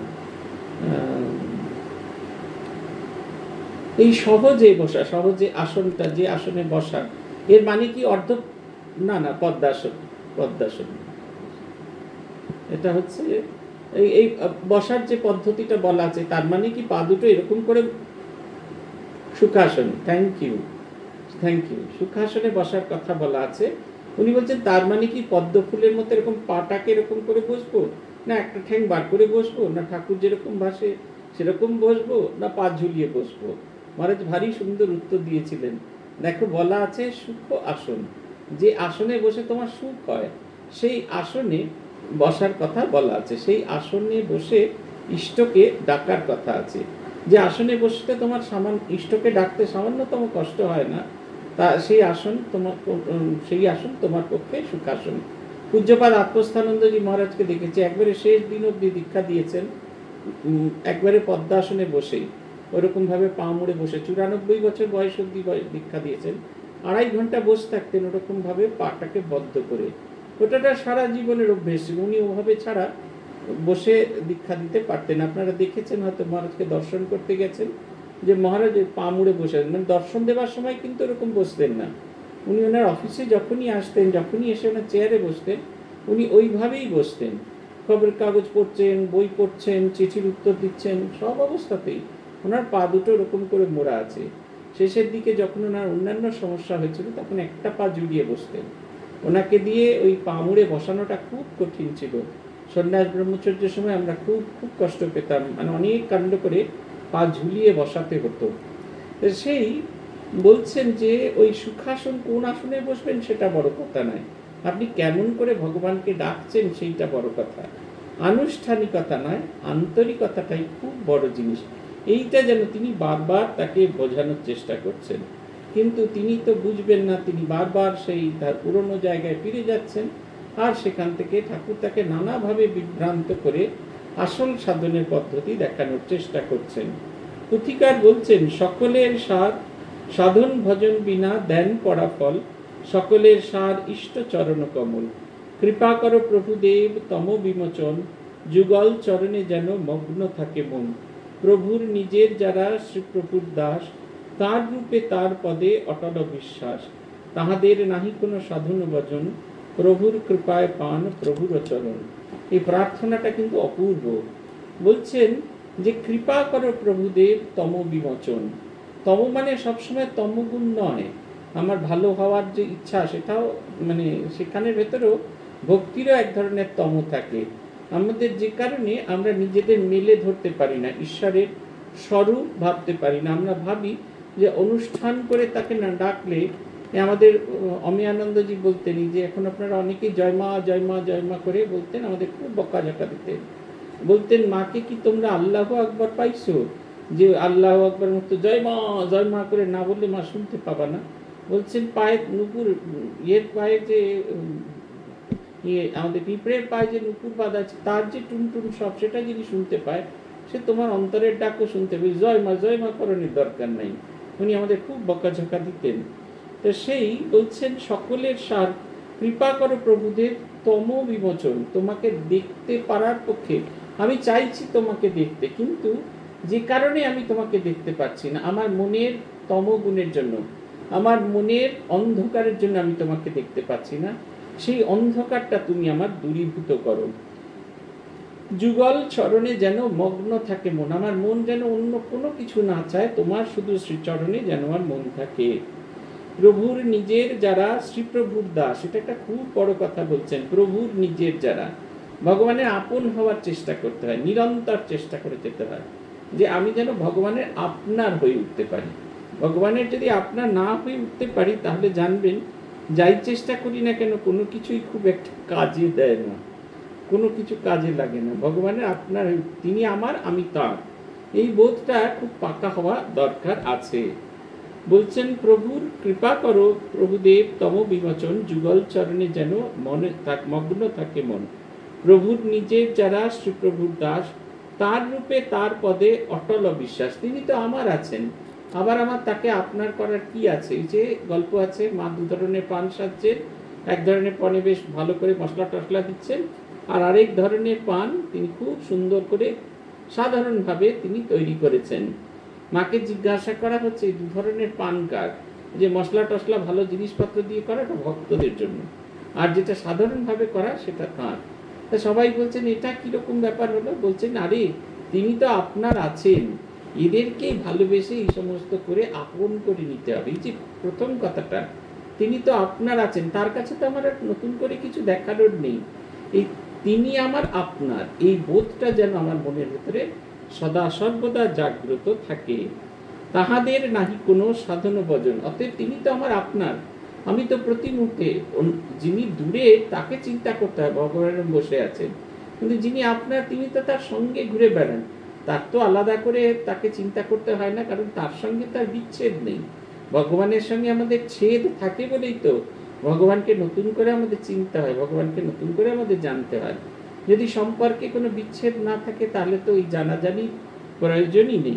এই সহজে বসা, সহজে আসনটা যে আসনে বসা, এর মানে কি অর্ধ না না পদ্মাসন, পদ্মাসন এটা হচ্ছে এই এই বসার যে পদ্ধতিটা বলা আছে তার মানে কি পা দুটো এরকম করে সুখাসন। থ্যাংক ইউ থ্যাংক ইউ সুখাসনে বসার কথা বলা আছে। উনি বলছেন তার মানে কি পদ্ম ফুলের মতো এরকম পাটাকে এরকম করে বসবো, না একটা ঠ্যাং বার করে বসবো, না ঠাকুর যেরকম ভাসে সেরকম বসবো, না পা ঝুলিয়ে বসবো। মহারাজ ভারী সুন্দর উত্তর দিয়েছিলেন। দেখো বলা আছে সুখ আসন, যে আসনে বসে তোমার সুখ হয় সেই আসনে বসার কথা বলা আছে। সেই আসনে বসে ইষ্টকে ডাকার কথা আছে। যে আসনে বসতে তোমার সামান্য ইষ্টকে ডাকতে সামান্যতম কষ্ট হয় না, তা সেই আসন তোমার সেই আসন তোমার পক্ষে সুখাসন। পূজ্যপাদ আত্মস্থানন্দজি মহারাজকে দেখেছি একবারে শেষ দিন অবধি দীক্ষা দিয়েছেন একবারে পদ্মাসনে বসেই, ওরকম ভাবে পা মুড়ে বসে চুরানব্বই বছর বয়স অবধি দীক্ষা দিয়েছেন। আড়াই ঘন্টা বসে থাকতেন ওরকম ভাবে পাটাকে বদ্ধ করে। ওটাটা সারা জীবনের অভ্যেস ছিল, উনি ওভাবে ছাড়া বসে দীক্ষা দিতে পারতেন। আপনারা দেখেছেন হয়তো মহারাজকে দর্শন করতে গেছেন যে মহারাজ পা মুড়ে বসে, মানে দর্শন দেওয়ার সময় কিন্তু এরকম বসতেন না। উনি ওনার অফিসে যখনই আসতেন, যখনই এসে ওনার চেয়ারে বসতেন, উনি ওইভাবেই বসতেন। খবরের কাগজ পড়ছেন, বই পড়ছেন, চিঠির উত্তর দিচ্ছেন, সব অবস্থাতেই ওনার পা দুটো এরকম করে মোড়া আছে। শেষের দিকে যখন ওনার অন্যান্য সমস্যা হয়েছিল তখন একটা পা জুড়িয়ে বসতেন। ওনাকে দিয়ে ওই পা মুড়ে বসানোটা খুব কঠিন ছিল। সন্ন্যাস ব্রহ্মচর্যের সময় আমরা খুব খুব কষ্ট পেতাম, মানে অনেক কাণ্ড করে পা ঝুলিয়ে বসাতে হতো। সেই বলছেন যে ওই সুখাসন কোন আসনে বসবেন সেটা বড় কথা নয়, আপনি কেমন করে ভগবানকে ডাকছেন সেইটা বড় কথা। আনুষ্ঠানিকতা নয়, আন্তরিকতাটাই খুব বড় জিনিস। এইটা যেন তিনি বারবার তাকে বোঝানোর চেষ্টা করছেন, কিন্তু তিনি তো বুঝবেন না। তিনি বারবার সেই তার পুরনো জায়গায় ফিরে যাচ্ছেন, আর সেখান থেকে ঠাকুর তাকে নানাভাবে বিভ্রান্ত করে আসল সাধনের পদ্ধতি দেখানোর চেষ্টা করছেন। পুথিকার বলছেন, সকলের সার সাধন ভজন বিনা দেন পড়া ফল, সকলের সার ইষ্ট চরণ কমল। কৃপা করো প্রভুদেব তম বিমোচন, যুগল চরণে যেন মগ্ন থাকে মন। প্রভুর নিজের যারা শ্রীপ্রভুর দাস, তার রূপে তার পদে অটল বিশ্বাস। তাহাদের নাহি কোনো সাধন ভজন, প্রভুর কৃপায় পান প্রভুর চরণ। এই প্রার্থনাটা কিন্তু অপূর্ব। বলছেন যে কৃপা করো প্রভুদেব তম বিমোচন। তম মানে সবসময় তমগুণ নয়, আমার ভালো হওয়ার যে ইচ্ছা সেটাও, মানে সেখানের ভেতরেও ভক্তিরও এক ধরনের তম থাকে আমাদের, যে কারণে আমরা নিজেদের মেলে ধরতে পারি না, ঈশ্বরের স্বরূপ ভাবতে পারি না। আমরা ভাবি যে অনুষ্ঠান করে তাকে না ডাকলে, আমাদের অমিয়ানন্দজি বলতেন যে এখন আপনারা অনেকেই জয় মা জয় মা জয় মা করে বলতেন, আমাদের খুব বকাঝকা দিতেন। বলতেন, মাকে কি তোমরা আল্লাহ আকবর পাইছো, যে আল্লাহ আকবর মতো জয় মা জয় মা করে না বললে মা শুনতে পাবা না। বলছেন পায়ে নুপুর, ইয়ের পায়ে যে ইয়ে আমাদের পিঁপড়ের পায়ে যে নুপুর বাঁধা আছে, তার যে টুনটুন সব সেটা যদি শুনতে পায়, সে তোমার অন্তরের ডাকও শুনতে পাবে। জয় মা জয় মা করণের দরকার নাই। উনি আমাদের খুব বকাঝকা দিতেন। তো সেই বলছেন, সকলের সার কৃপা করো প্রভুদেব তম বিমোচন। তোমাকে দেখতে পারার পক্ষে আমি চাইছি তোমাকে দেখতে, কিন্তু যে কারণে আমি তোমাকে দেখতে পাচ্ছি না, আমার মনের তমগুণের জন্য, আমার মনের অন্ধকারের জন্য আমি তোমাকে দেখতে পাচ্ছি না। সেই অন্ধকারটা তুমি আমার দূরীভূত করো। যুগল চরণে যেন মগ্ন থাকে মন, আমার মন যেন অন্য কোনো কিছু না চায়, তোমার শুধু শ্রীচরণে যেন আমার মন থাকে। প্রভুর নিজের যারা, শ্রীপ্রভুর দাস, এটা একটা খুব বড় কথা বলছেন। প্রভুর নিজের যারা, ভগবানের আপন হওয়ার চেষ্টা করতে হয়, নিরন্তর চেষ্টা করে যেতে হয় যে আমি যেন ভগবানের আপনার হয়ে উঠতে পারি। ভগবানের যদি আপনার না হয়ে উঠতে পারি, তাহলে জানবেন যাই চেষ্টা করি না কেন কোনো কিছুই খুব একটা কাজে দেয় না, কোনো কিছু কাজে লাগে না। ভগবানের আপনার, তিনি আমার আমি তার, এই বোধটা খুব পাকা হওয়া দরকার আছে। বলছেন, প্রভুর কৃপা করো প্রভুদেব তম বিমোচন, যুগল চরণে যেন মনে মগ্ন থাকে মন। প্রভুর নিজের যারা শ্রীপ্রভুর দাস, তার রূপে তার পদে অটল বিশ্বাস। তিনি তো আমার আছেন, আবার আমার তাকে আপনার করার কি আছে? এই যে গল্প আছে, মা দু ধরনের পান সাজছেন, এক ধরনের পানে বেশ ভালো করে মশলা টসলা দিচ্ছেন, আর আরেক ধরনের পান তিনি খুব সুন্দর করে সাধারণভাবে তিনি তৈরি করেছেন। মাকে জিজ্ঞাসা করা হচ্ছে, দু ধরনের পান কার? যে মশলা টসলা ভালো জিনিসপত্র দিয়ে করা এটা ভক্তদের জন্য, আর যেটা সাধারণভাবে করা সেটা তাঁর। তা সবাই বলছেন এটা কিরকম ব্যাপার হলো? বলছেন, আরে তিনি তো আপনার আছেন, এদেরকে ভালোবেসে এই সমস্ত করে আপন করে নিতে হবে। এই যে প্রথম কথাটা, তিনি তো আপনার আছেন, তার কাছে তো আমার নতুন করে কিছু দেখানোর নেই। এই তিনি আমার আপনার, এই বোধটা যেন আমার মনের ভেতরে সদা সর্বদা জাগ্রত থাকে। তাহাদের নাহি কোনো সাধন ভজন, অতএব তিনি তো আমার আপনার, আমি তো প্রতি মুহূর্তে, যিনি দূরে তাকে চিন্তা করতে হয়, ভগবান বসে আছেন, কিন্তু যিনি আপনার তিনি তো তার সঙ্গে ঘুরে বেড়ান, তার তো আলাদা করে তাকে চিন্তা করতে হয় না, কারণ তার সঙ্গে তার বিচ্ছেদ নেই। ভগবানের সঙ্গে আমাদের ছেদ থাকে বলেই তো ভগবানকে নতুন করে আমাদের চিনতে হয়, ভগবানকে নতুন করে আমাদের জানতে হয়। যদি সম্পর্কে কোনো বিচ্ছেদ না থাকে, তাহলে তো ওই জানাজানি প্রয়োজনই নেই।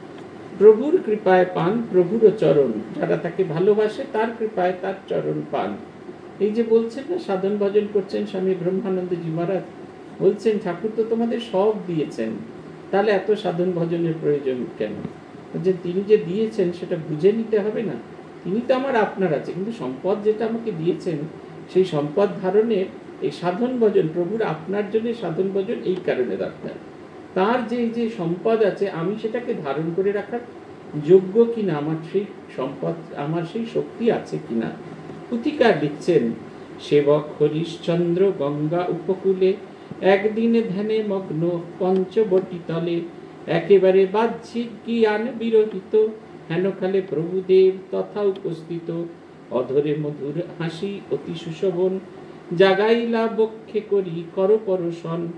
প্রভুর কৃপায় পান প্রভুর চরণ, যারা তাকে ভালোবাসে তার কৃপায় তার চরণ পান। এই যে বলছেন না, সাধন ভজন করছেন স্বামী ব্রহ্মানন্দজি মহারাজ, বলছেন ঠাকুর তো তোমাদের সব দিয়েছেন, তাহলে এত সাধন ভজনের প্রয়োজন কেন? যে তিনি যে দিয়েছেন সেটা বুঝে নিতে হবে না? তিনি তো আমার আপনার আছে, কিন্তু সম্পদ যেটা আমাকে দিয়েছেন, সেই সম্পদ ধারণের এই সাধন ভজন, প্রভুর আপনার জন্য সাধন ভজন এই কারণে দরকার। তার যে যে সম্পদ আছে, আমি সেটাকে ধারণ করে রাখার যোগ্য কিনা, আমার সেই সম্পদ, আমার সেই শক্তি আছে কিনা। পুথিকার লিখছেন, সেবক হরিশ্চন্দ্র গঙ্গা উপকূলে, একদিনে ধ্যানে মগ্ন পঞ্চবটি তলে, একেবারে বাহ্যিক জ্ঞান বিরহিত, হেনকালে প্রভুদেব তথা উপস্থিত, অধরে মধুর হাসি অতি সুশোভন, জাগাইলা বক্ষে করি কর পরশন,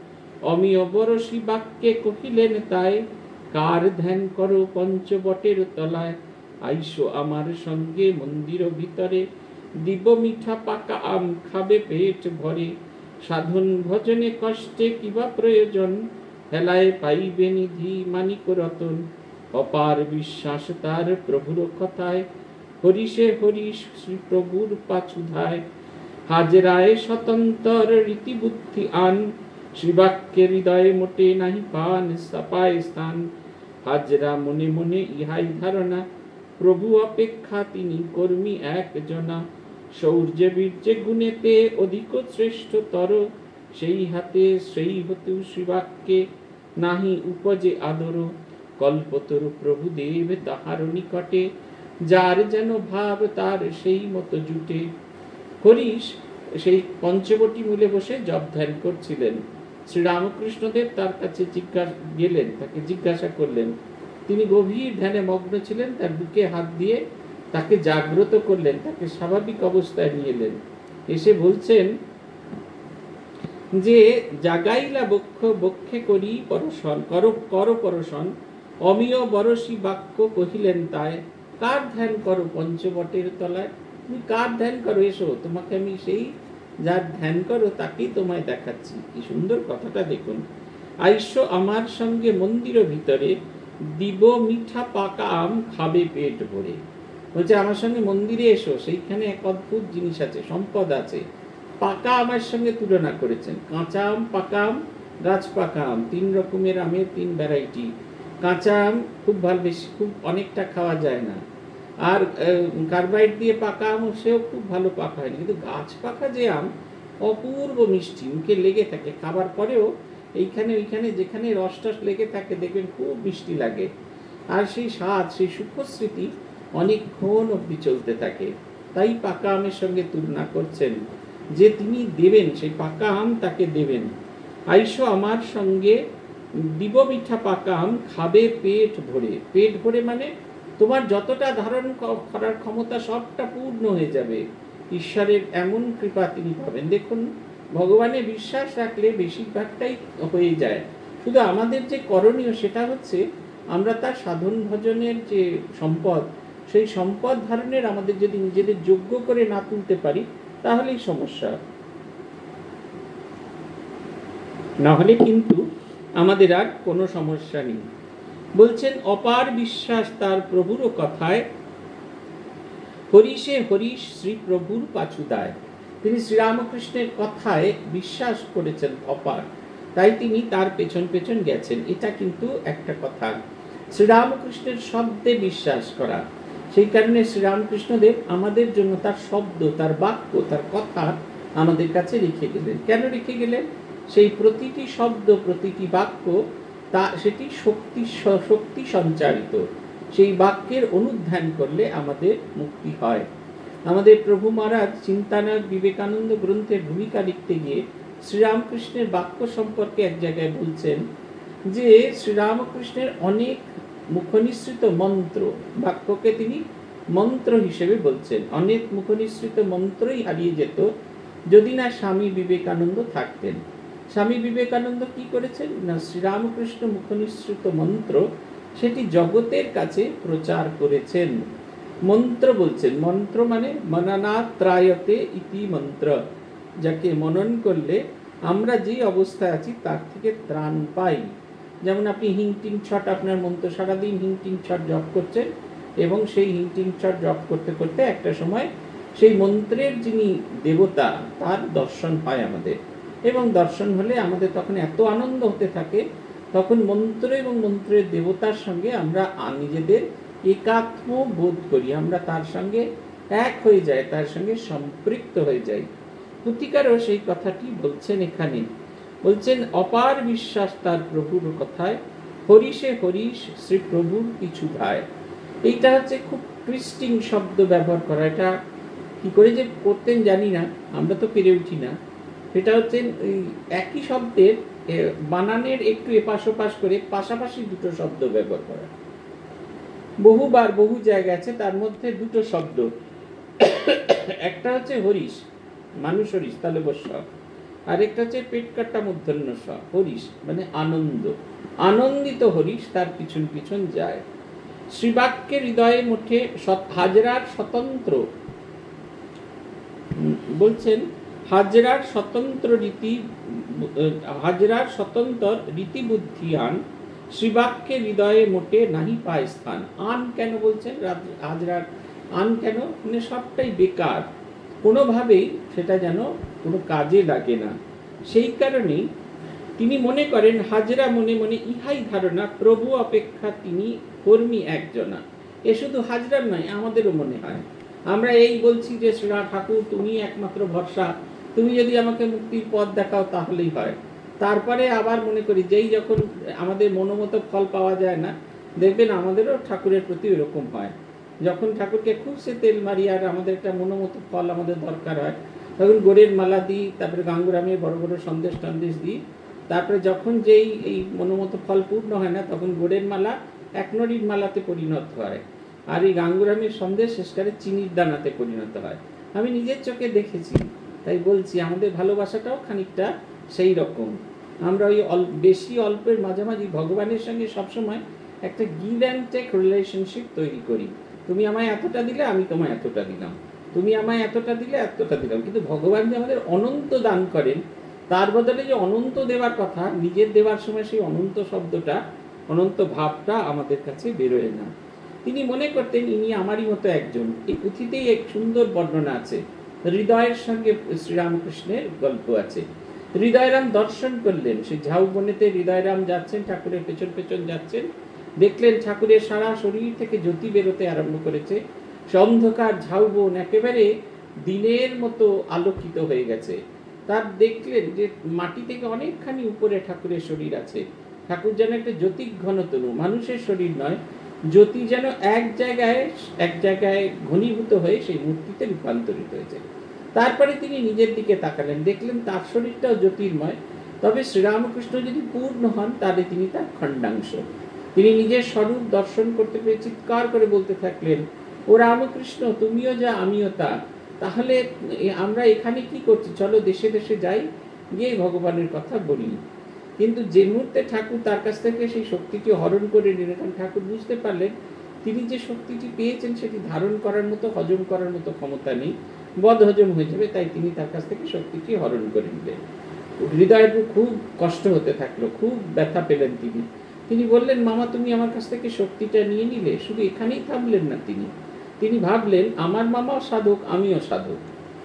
অমিয় বরশি বাক্যে কহিলেন তাই, কার ধ্যান করো পঞ্চবটের তলায়, আইসো আমার সঙ্গে মন্দির ভিতরে, দিব মিঠা পাকা আম খাবে পেট ভরে, সাধন ভজনে কষ্টে কিবা প্রয়োজন, হেলায় পাইবে নিধি মানিক রতন, অপার বিশ্বাস তার প্রভুর কথায়, হরিষে হরিষ শ্রী প্রভুর পাছুধায়, হাজরায় স্বতন্ত্র রীতিবুদ্ধি আন, শ্রীবাক্যে হৃদয়ে মোটে নাহি পান সাপায় স্থান, হাজরা মনে মনে ইহাই ধারণা, প্রভু অপেক্ষা তিনি কর্মী একজনা, শৌর্যে বীর্যে গুণেতে অধিক শ্রেষ্ঠতর, সেই হাতে সেই হতু শ্রীবাক্যে নাহি উপজে আদর, কল্পতরু প্রভু দেব তাহার নিকটে, যার যেন ভাব তার সেই মতো জুটে। হরিশ সেই পঞ্চবটি মূলে বসে জপ ধ্যান করছিলেন। শ্রীরামকৃষ্ণদেব তার কাছে জিজ্ঞাসা গেলেন, তাকে জিজ্ঞাসা করলেন। তিনি গভীর ধ্যানে মগ্ন ছিলেন, তার বুকে হাত দিয়ে তাকে জাগ্রত করলেন, তাকে স্বাভাবিক অবস্থায় নিয়ে এলেন। এসে বলছেন যে জাগাইলা বক্ষ বক্ষে করি পরশন কর কর পরশন, অমিয় বরশি বাক্য কহিলেন তাই, কার ধ্যান করো পঞ্চবটের তলায়, তুমি কার ধ্যান করো, এসো তোমাকে আমি সেই যার ধ্যান করো তাকেই তোমায় দেখাচ্ছি। কি সুন্দর কথাটা দেখুন, আইসো আমার সঙ্গে মন্দির ভিতরে, দিব মিঠা পাকা আম খাবে পেট ভরে। বলছে আমার সঙ্গে মন্দিরে এসো, সেইখানে এক অদ্ভুত জিনিস আছে, সম্পদ আছে। পাকা আমের সঙ্গে তুলনা করেছেন, কাঁচা আম, পাকা আম, গাছ পাকা আম, তিন রকমের আমের তিন ভ্যারাইটি। কাঁচা আম খুব ভালো, বেশি খুব অনেকটা খাওয়া যায় না, আর কার্বাইড দিয়ে পাকা আম সেও খুব ভালো পাকা হয়নি, কিন্তু গাছ পাকা যে আম অপূর্ব মিষ্টি, মুখে লেগে থাকে, খাবার পরেও এইখানে ওইখানে যেখানে রস টস লেগে থাকে দেখবেন খুব মিষ্টি লাগে, আর সেই স্বাদ, সেই সুখস্মৃতি অনেকক্ষণ অবধি চলতে থাকে। তাই পাকা আমের সঙ্গে তুলনা করছেন যে তিনি দেবেন, সেই পাকা আম তাকে দেবেন। আইসো আমার সঙ্গে, দিব মিঠা পাকা আম খাবে পেট ভরে। পেট ভরে মানে তোমার যতটা ধারণ করার ক্ষমতা সবটা পূর্ণ হয়ে যাবে। ঈশ্বরের এমন কৃপা তিনি পাবেন। দেখুন, ভগবানে বিশ্বাস রাখলে বেশিরভাগটাই হয়ে যায়। শুধু আমাদের যে করণীয় সেটা হচ্ছে আমরা তার সাধন ভজনের যে সম্পদ, সেই সম্পদ ধারণের আমাদের যদি নিজেদের যোগ্য করে না তুলতে পারি তাহলেই সমস্যা, না হলে কিন্তু আমাদের আর কোনো সমস্যা নেই। বলছেন অপার বিশ্বাস তার প্রভুর কথায়, হরিষে হরিষ শ্রী প্রভুর পাছুদায়। তিনি শ্রীরামকৃষ্ণের কথায় বিশ্বাস করেছেন অপার, তাই তিনি তার পেছন পেছন গেছেন। এটা কিন্তু একটা কথা, শ্রীরামকৃষ্ণের শব্দে বিশ্বাস করা। সেই কারণে শ্রীরামকৃষ্ণদেব আমাদের জন্য তার শব্দ, তার বাক্য, তার কথা আমাদের কাছে রেখে গেলেন। কেন রেখে গেলেন? সেই প্রতিটি শব্দ, প্রতিটি বাক্য তা সেটি শক্তি শক্তি সঞ্চারিত। সেই বাক্যের অনুধ্যান করলে আমাদের মুক্তি হয়। আমাদের প্রভু মহারাজ চিন্তানায়ক বিবেকানন্দ গ্রন্থের ভূমিকা লিখতে গিয়ে শ্রীরামকৃষ্ণের বাক্য সম্পর্কে এক জায়গায় বলছেন যে শ্রীরামকৃষ্ণের অনেক মুখনিসৃত মন্ত্র, বাক্যকে তিনি মন্ত্র হিসেবে বলছেন, অনেক মুখনিসৃত মন্ত্রই হারিয়ে যেত যদি না স্বামী বিবেকানন্দ থাকতেন। স্বামী বিবেকানন্দ কি করেছেন না, শ্রীরামকৃষ্ণ মুখনিসৃত মন্ত্র সেটি জগতের কাছে প্রচার করেছেন। মন্ত্র বলছেন, মন্ত্র মানে মননাত্রায়তে ইতি মন্ত্র, যাকে মনন করলে আমরা যে অবস্থায় আছি তার থেকে ত্রাণ পাই। যেমন আপনি হিংটিং ছট, আপনার মন্ত্র সারাদিন হিংটিং ছট জপ করছেন এবং সেই হিংটিং ছট জপ করতে করতে একটা সময় সেই মন্ত্রের যিনি দেবতা তার দর্শন হয় আমাদের, এবং দর্শন হলে আমাদের তখন এত আনন্দ হতে থাকে, তখন মন্ত্র এবং মন্ত্রের দেবতার সঙ্গে আমরা নিজেদের একাত্ম বোধ করি, আমরা তার সঙ্গে এক হয়ে যাই, তার সঙ্গে সম্পৃক্ত হয়ে যাই। পুতিকারও সেই কথাটি বলছেন এখানে, বলছেন অপার বিশ্বাস তার প্রভুর কথায়, হরিষে হরিষ শ্রী প্রভুর পিছু ধায়। এইটা হচ্ছে খুব টুইস্টিং শব্দ ব্যবহার করা, এটা কি করে যে করতেন জানি না, আমরা তো পেরে উঠি না। এটা হচ্ছে একই শব্দের বানানের একটু এপাশ ওপাশ করে পাশাপাশি দুটো শব্দ ব্যবহার করা, বহুবার বহু জায়গা আছে, তার মধ্যে দুটো শব্দ, একটা হচ্ছে হরিষ, মানুষ হরিষ তাহলে বসা, আরেকটা হচ্ছে পেট কাটা মূর্ধন্য স, হরিশ মানে আনন্দ, আনন্দিত হরিশ তার পিছন পিছন যায়। শ্রীবাক্যের হৃদয়ে মুঠে হাজরার স্বতন্ত্র বলছেন, হাজরার স্বতন্ত্র রীতি, হাজরার স্বতন্ত্র রীতিবুদ্ধিয়ান শ্রীবাক্যের হৃদয়ে মোটে নাহি পায় স্থান। আন কেন বলছেন হাজরার আন কেন, মানে সবটাই বেকার, কোনোভাবেই সেটা যেন কোনো কাজে লাগে না। সেই কারণেই তিনি মনে করেন, হাজরা মনে মনে ইহাই ধারণা, প্রভু অপেক্ষা তিনি কর্মী একজনা। এ শুধু হাজরার নয়, আমাদেরও মনে হয়। আমরা এই বলছি যে শ্রী ঠাকুর তুমি একমাত্র ভরসা, তুমি যদি আমাকে মুক্তির পথ দেখাও তাহলেই হয়। তারপরে আবার মনে করি যেই যখন আমাদের মনোমতো ফল পাওয়া যায় না, দেখবেন আমাদেরও ঠাকুরের প্রতি এরকম হয়। যখন ঠাকুরকে খুব সে তেল মারি আর আমাদের একটা মনোমতো ফল আমাদের দরকার হয়, তখন গোড়ের মালা দিই, তারপরে গাঙ্গুরামে বড় বড় সন্দেশ টন্দেশ দিই। তারপরে যখন যেই এই মনোমতো ফল পূর্ণ হয় না, তখন গোড়ের মালা এক নড়ির মালাতে পরিণত হয়, আর এই গাঙ্গুরামের সন্দেশ শেষকালে চিনির দানাতে পরিণত হয়। আমি নিজের চোখে দেখেছি, তাই বলছি আমাদের ভালোবাসাটাও খানিকটা সেই রকম। আমরা ওই বেশি অল্পের মাঝামাঝি ভগবানের সঙ্গে সবসময় একটা গিভ অ্যান্ড টেক রিলেশনশিপ তৈরি করি। তুমি আমায় এতটা দিলে, আমি তোমায় এতটা দিলাম, তুমি আমায় এতটা দিলে, এতটা দিলাম। কিন্তু ভগবান যে আমাদের অনন্ত দান করেন, তার বদলে যে অনন্ত দেওয়ার কথা, নিজের দেওয়ার সময় সেই অনন্ত শব্দটা, অনন্ত ভাবটা আমাদের কাছে বেরোয় না। তিনি মনে করতেন ইনি আমারই মতো একজন। এই পুঁথিতেই এক সুন্দর বর্ণনা আছে, হৃদয়ের সঙ্গে শ্রীরামকৃষ্ণের গল্প আছে। হৃদয়রাম দর্শন করলেন, সে ঝাউবনেতে হৃদয়রাম যাচ্ছেন, ঠাকুরের পেছন পেছন যাচ্ছেন, দেখলেন ঠাকুরের সারা শরীর থেকে জ্যোতি বেরোতে আরম্ভ করেছে। সে অন্ধকার ঝাউবন একেবারে দিনের মতো আলোকিত হয়ে গেছে। তার দেখলেন যে মাটি থেকে অনেকখানি উপরে ঠাকুরের শরীর আছে। ঠাকুর যেন একটা জ্যোতি ঘনতনু, মানুষের শরীর নয়, জ্যোতি যেন এক জায়গায় এক জায়গায় ঘনীভূত হয়ে সেই মূর্তিতে রূপান্তরিত হয়েছে। তারপরে তিনি নিজের দিকে তাকালেন, দেখলেন তার শরীরটাও জ্যোতির্ময়। তবে শ্রীরামকৃষ্ণ যদি পূর্ণ হন, তাহলে তিনি তার খণ্ডাংশ। তিনি নিজের স্বরূপ দর্শন করতে পেরে চিৎকার করে বলতে থাকলেন, ও রামকৃষ্ণ, তুমিও যা আমিও তা, তাহলে আমরা এখানে কি করছি? চলো দেশে দেশে যাই, গিয়ে ভগবানের কথা বলি। কিন্তু যে মুহূর্তে ঠাকুর তার কাছ থেকে সেই শক্তিটি হরণ করে নিলেন, ঠাকুর বুঝতে পারলেন তিনি যে শক্তিটি পেয়েছেন সেটি ধারণ করার মতো, হজম করার মতো ক্ষমতা নেই, বদ হজম হয়ে যাবে। তাই তিনি তার কাছ থেকে শক্তিটি হরণ করে নিলেন। হৃদয়ের খুব কষ্ট হতে থাকলো, খুব ব্যথা পেলেন তিনি। তিনি বললেন, মামা তুমি আমার কাছ থেকে শক্তিটা নিয়ে নিলে। শুধু এখানেই থামলেন না তিনি, তিনি ভাবলেন আমার মামাও সাধক, আমিও সাধক।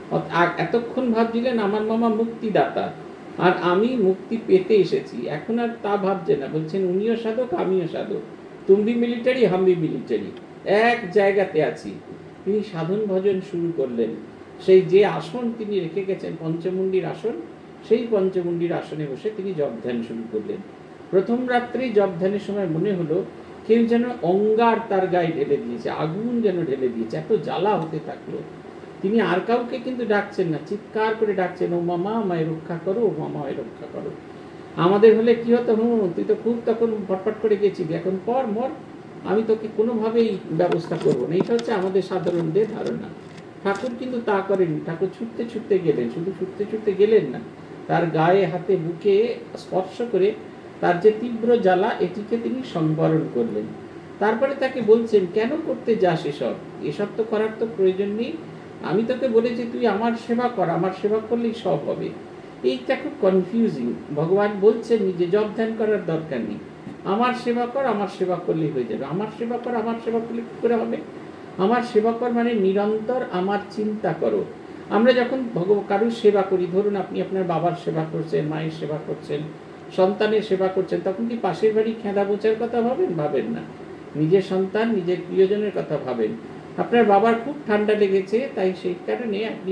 এতক্ষণ ভাবছিলেন আমার মামা মুক্তিদাতা আর আমি মুক্তি পেতে এসেছি, এখন আর তা ভাবছে না। বলছেন উনিও সাধক, আমিও সাধক, তুমি মিলিটারি, আমি মিলিটারি, এক জায়গাতে আছি। তিনি সাধন ভজন শুরু করলেন। সেই যে আসন তিনি রেখে গেছেন, পঞ্চমুণ্ডির আসন, সেই পঞ্চমুণ্ডির আসনে বসে তিনি জপ ধ্যান শুরু করলেন। প্রথম রাত্রেই জপ ধ্যানের সময় মনে হলো কেউ যেন অঙ্গার তার গায়ে ঢেলে দিয়েছে, আগুন যেন ঢেলে দিয়েছে, এত জ্বালা হতে থাকলো। তিনি আর কাউকে কিন্তু ডাকছেন না, চিৎকার করে ডাকছেন, ও মামা আমায় রক্ষা করো, ও মামা আমায় রক্ষা করো। আমাদের হলে কি হতো, হুম তুই তো খুব তখন ফটফট করে গেছিলি, এখন পর মর, আমি তোকে কোনোভাবেই ব্যবস্থা করবো না। এটা হচ্ছে আমাদের সাধারণদের ধারণা। ঠাকুর কিন্তু তা করেনি। ঠাকুর ছুটতে ছুটতে গেলেন, শুধু ছুটতে ছুটতে গেলেন না, তার গায়ে হাতে বুকে স্পর্শ করে তার যে তীব্র জ্বালা, এটিকে তিনি সংবরণ করলেন। তারপরে তাকে বলছেন, কেন করতে যাস এসব? এসব তো করার তো প্রয়োজন নেই। আমি তোকে বলেছি তুই আমার সেবা কর, আমার সেবা করলেই সব হবে। এইটা খুব কনফিউজিং। ভগবান বলছেন নিজে জপ ধ্যান করার দরকার নেই, আমার সেবা কর, আমার সেবা করলেই হয়ে যাবে। আমার সেবা কর, আমার সেবা করলে কি করে হবে? আমার সেবা কর মানে নিরন্তর আমার চিন্তা করো। আমরা যখন ভগবান কারুর সেবা করি, ধরুন আপনি আপনার বাবার সেবা করছেন, মায়ের সেবা করছেন, সন্তানের সেবা করছেন, তখন কি পাশের বাড়ি খেঁদা বোচার কথা ভাবেন? ভাবেন না। নিজের সন্তান, নিজের প্রিয়জনের কথা ভাবেন। আপনার বাবার খুব ঠান্ডা লেগেছে, তাই সেই কারণে আপনি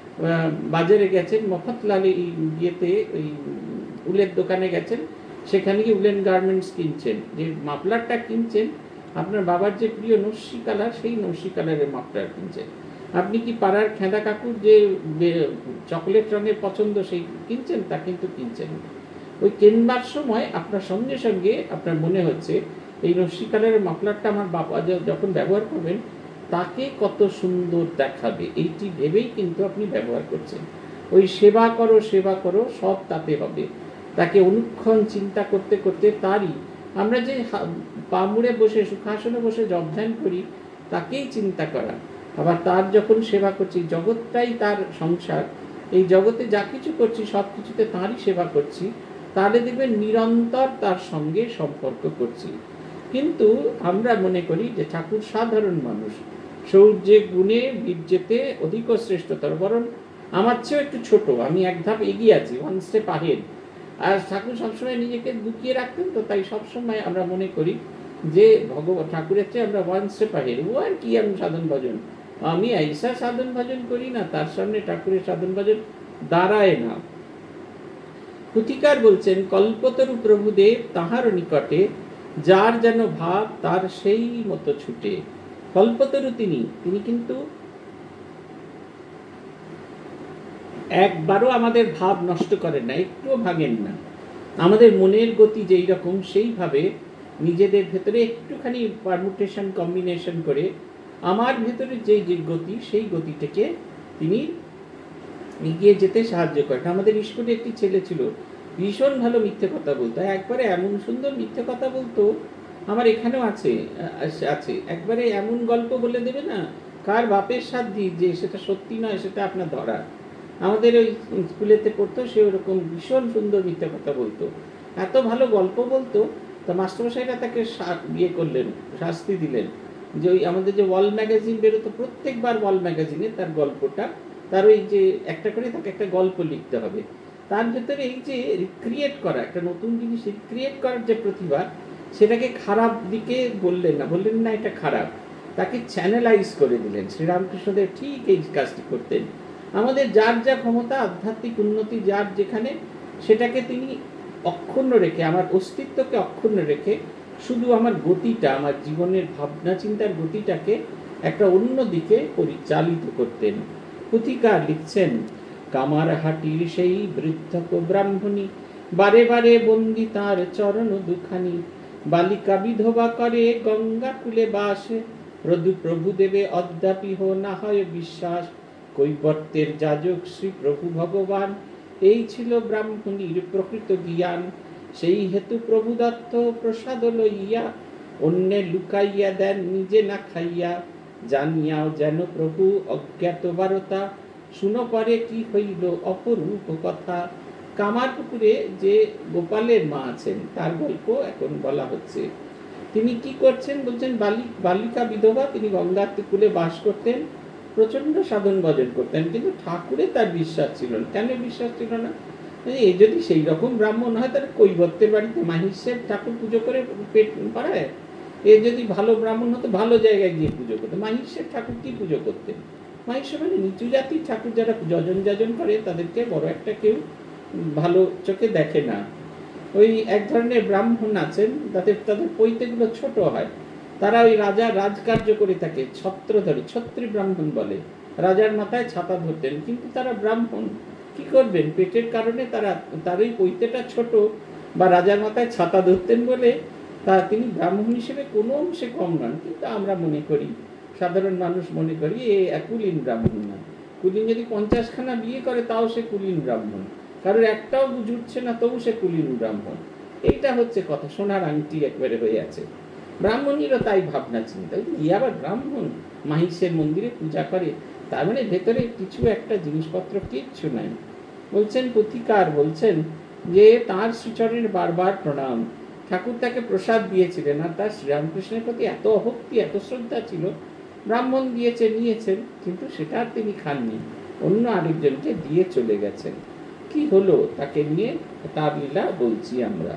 বাজারে গেছেন, মফতলাল ইয়েতে ওই উলের দোকানে গেছেন, সেখানে গিয়ে উলেন গার্মেন্টস কিনছেন। যে মাফলারটা কিনছেন, আপনার বাবার যে প্রিয় নস্যি কালার, সেই নস্যি কালারের মাফলার কিনছেন। আপনি কি পাড়ার খেঁদা কাকুর যে চকলেট রঙের পছন্দ সেই কিনছেন? তা কিন্তু কিনছেন। ওই কেনবার সময় আপনার সঙ্গে সঙ্গে আপনার মনে হচ্ছে এই নস্যি কালারের মাফলারটা আমার বাবা যখন ব্যবহার করবেন তাকে কত সুন্দর দেখাবে, এইটি ভেবেই কিন্তু আপনি ব্যবহার করছেন। ওই সেবা করো সেবা করো সব তাতে হবে। তাকে অনুক্ষণ চিন্তা করতে করতে তারই, আমরা যে পা মুড়ে বসে সুখাসনে বসে জপ ধ্যান করি তাকেই চিন্তা করা। আবার তার যখন সেবা করছি, জগৎটাই তার সংসার, এই জগতে যা কিছু করছি সব কিছুতে তাঁরই সেবা করছি, তাহলে দেখবেন নিরন্তর তার সঙ্গে সম্পর্ক করছি। কিন্তু আমরা মনে করি যে ঠাকুর সাধারণ মানুষ, শৌর্যে গুণে বীর্যেতে অধিক শ্রেষ্ঠতর, বরং আমার চেয়েও একটু ছোট, আমি এক ধাপ এগিয়ে আছি, ওয়ান স্টেপ আহেড। আর ঠাকুর সবসময় নিজেকে লুকিয়ে রাখতেন, তো তাই সবসময় আমরা মনে করি যে ভগবান ঠাকুরের চেয়ে আমরা ওয়ান স্টেপ আহেড। ও আর কি আমি সাধন ভজন, আমি ऐसा সাধন ভজন করি না, তার সামনে ঠাকুরের সাধন ভজন দাঁড়ায় না। পুথিকার বলছেন, কল্পতরু প্রভুদেব তাহার নিকটে, যার যেন ভাব তার সেই মতো ছুটে। কল্পতরু তিনি তিনি কিন্তু একবারও আমাদের ভাব নষ্ট করেন না, একটুও ভাঙেন না। আমাদের মনের গতি যেই রকম সেইভাবে নিজেদের ভেতরে একটুখানি পারমুটেশন কম্বিনেশন করে আমার ভেতরে যেই যে গতি সেই গতিটাকে তিনি এগিয়ে যেতে সাহায্য করেন। আমাদের স্কুলে একটি ছেলে ছিল, ভীষণ ভালো মিথ্যে কথা বলতো, একবারে এমন সুন্দর মিথ্যে কথা বলতো, আমার এখানেও আছে আছে একবারে এমন গল্প বলে দেবে না কার বাপের সাধ্যি যে সেটা সত্যি নয় সেটা আপনার ধরা। আমাদের ওই স্কুলেতে পড়তো, সে ওরকম ভীষণ সুন্দর মিথ্যে কথা বলতো, এত ভালো গল্প বলতো। তা মাস্টারমশাইরা তাকে ইয়ে করলেন, শাস্তি দিলেন, যে ওই আমাদের যে ওয়াল ম্যাগাজিন বেরোতো, প্রত্যেকবার ওয়াল ম্যাগাজিনে তার গল্পটা, তার ওই যে একটা করে তাকে একটা গল্প লিখতে হবে, তার ভেতরে এই যে রিক্রিয়েট করা, একটা নতুন জিনিস রিক্রিয়েট করার যে প্রতিভা, সেটাকে খারাপ দিকে বললেন না, বললেন না এটা খারাপ, তাকে চ্যানেলাইজ করে দিলেন। শ্রীরামকৃষ্ণদেব ঠিক এই কাজটি করতেন। আমাদের যার যা ক্ষমতা, আধ্যাত্মিক উন্নতি যার যেখানে, সেটাকে তিনি অক্ষুণ্ণ রেখে, আমার অস্তিত্বকে অক্ষুণ্ণ রেখে, শুধু আমার গতিটা, আমার জীবনের ভাবনা চিন্তার গতিটাকে একটা অন্য দিকে পরিচালিত করতেন। পুথিকার লিখছেন, কামারহাটির সেই বৃদ্ধক ব্রাহ্মণী, বারে বারে বন্দি তার চরণ দুখানি, বালিকা বিধবা করে গঙ্গা কুলে বাস, প্রভু প্রভু দেবে অদ্যাপি হো না হয় বিশ্বাস, কৈবর্তের যাজক শ্রী প্রভু ভগবান, এই ছিল ব্রাহ্মণীর প্রকৃত জ্ঞান। সেই হেতু প্রভু দত্ত প্রসাদ লইয়া, অন্যে লুকাইয়া দেন নিজে না খাইয়া, জানিয়াও যেন প্রভু অজ্ঞাত বারতা, শুনো পরে কি হইল অপরূপ কথা। কামারপুকুরে যে গোপালের মা আছেন তার গল্প এখন বলা হচ্ছে। তিনি কি করছেন বলছেন, বালি বালিকা বিধবা, তিনি গঙ্গার কূলে বাস করতেন, প্রচন্ড সাধন ভজন করতেন, কিন্তু ঠাকুরে তার বিশ্বাস ছিল না। কেন বিশ্বাস ছিল না? এ যদি সেই রকম ব্রাহ্মণ হয় তাহলে কৈবর্তের বাড়িতে মাহিষ্যের ঠাকুর পুজো করে পেট পাড়ায়। এ যদি ভালো ব্রাহ্মণ হতো ভালো জায়গায় গিয়ে পুজো করতো। মাহিষ্যের ঠাকুর কি পুজো করতেন? মাহিষ্য মানে নিচু জাতির ঠাকুর, যারা যজন যাজন করে তাদেরকে বড় একটা কেউ ভালো চোখে দেখে না। ওই এক ধরনের ব্রাহ্মণ আছেন, তাদের তাদের পৈতেগুলো ছোট হয়, তারা ওই রাজা রাজকার্য করে থাকে, ছত্রধরী, ছত্রী ব্রাহ্মণ বলে। রাজার মাথায় ছাতা ধরতেন, কিন্তু তারা ব্রাহ্মণ, কি করবেন, পেটের কারণে তারা, তার ওই পৈতেটা ছোট, বা রাজার মাথায় ছাতা ধরতেন বলে তা তিনি ব্রাহ্মণ হিসেবে কোনো অংশে কম নন। কিন্তু আমরা মনে করি, সাধারণ মানুষ মনে করি এ কুলীন ব্রাহ্মণ না। কুলীন যদি পঞ্চাশখানা বিয়ে করে তাও সে কুলীন ব্রাহ্মণ, কারোর একটাও জুটছে না তবু সে কুলীন ব্রাহ্মণ। এইটা হচ্ছে কথা, সোনার আংটি একবারে হয়ে আছে। ব্রাহ্মণেরও তাই ভাবনা চিন্তা, ই আবার ব্রাহ্মণ, মাহিষের মন্দিরে পূজা করে, তার মানে ভেতরে কিছু একটা জিনিসপত্র কিচ্ছু নাই। বলছেন পুথিকার, বলছেন যে তার শ্রীচরণের বারবার প্রণাম, ঠাকুর তাকে প্রসাদ দিয়েছিলেন, আর তার শ্রীরামকৃষ্ণের প্রতি এত ভক্তি, এত শ্রদ্ধা ছিল, ব্রাহ্মণ দিয়েছে, নিয়েছেন, কিন্তু সেটা আর তিনি খাননি, অন্য আরেকজনকে দিয়ে চলে গেছেন। কি হলো তাকে নিয়ে তার লীলা বলছি আমরা।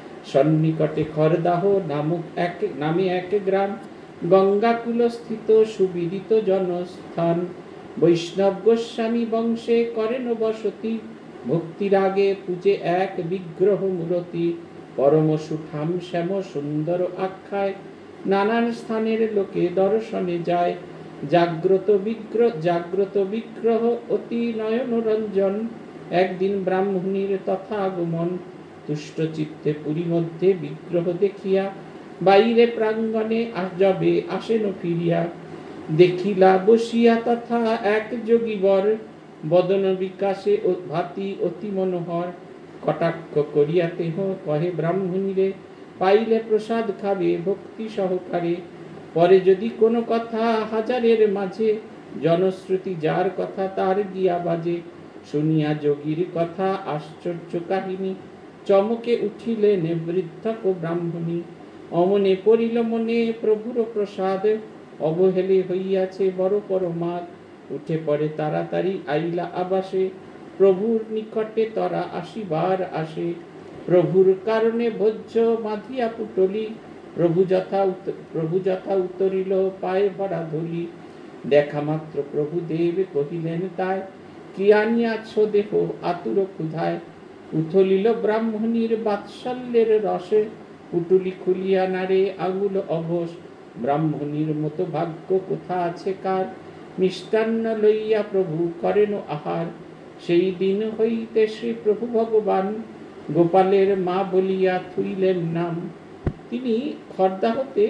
সন্নিকটে খরদাহ নামক এক নামে এক গ্রাম, গঙ্গাকুল স্থিত সুবিদিত জনস্থান, বৈষ্ণব গোস্বামী বংশে করেন বসতি, ভক্তিরাগে পূজে এক বিগ্রহ মূরতি, পরম সুঠাম শ্যাম সুন্দর আখ্যায়, নানান স্থানের লোকে দর্শনে যায়, জাগ্রত বিগ্রহ জাগ্রত বিগ্রহ অতি নয়ন রঞ্জন, একদিন ব্রাহ্মণীর তথাগমন, তুষ্ট চিত্তে পুরী মধ্যে বিগ্রহ দেখিয়া, বাইরে প্রাঙ্গণে যাবে আসেন ফিরিয়া, দেখিলা বসিয়া তথা এক যোগীবর, বদন বিকাশে ও ভাতি অতি মনোহর, কটাক্ষ করিয়া তেহ কহে ব্রাহ্মণীরে, পাইলে প্রসাদ খাবে ভক্তি সহকারে। পরে যদি কোনো কথা হাজারের মাঝে, জনশ্রুতি যার কথা তার গিয়া বাজে। শুনিয়া যোগীর কথা আশ্চর্য কাহিনী, চমকে উঠিলেন বৃদ্ধক ব্রাহ্মণী। অমনে পড়িল মনে প্রভুর প্রসাদ, অবহেলে হইয়াছে বড় পরমাদ। উঠে পড়ে তাড়াতাড়ি আইলা আবাসে, প্রভুর নিকটে তরা আসিবার আসে। প্রভুর কারণে ভোজ্য বাঁধিয়া পুটলি, প্রভু যথা প্রভু যথা উত্তরিল পায়ে ভরা ধুলি। দেখা মাত্র প্রভু দেব কহিলেন তাই, কি আনিয়াছ দেহ আতুর ক্ষুধায়। উথলিল ব্রাহ্মণীর বাৎসল্যের রসে, পুটুলি খুলিয়া নারে আঙুল অবশ। ব্রাহ্মণীর মতো ভাগ্য কোথা আছে কার, মিষ্টান্ন লইয়া প্রভু করেন আহার। সেই দিন হইতে শ্রী প্রভু ভগবান, গোপালের মা বলিয়া থুইলেন নাম। তিনি খড়দাহতে,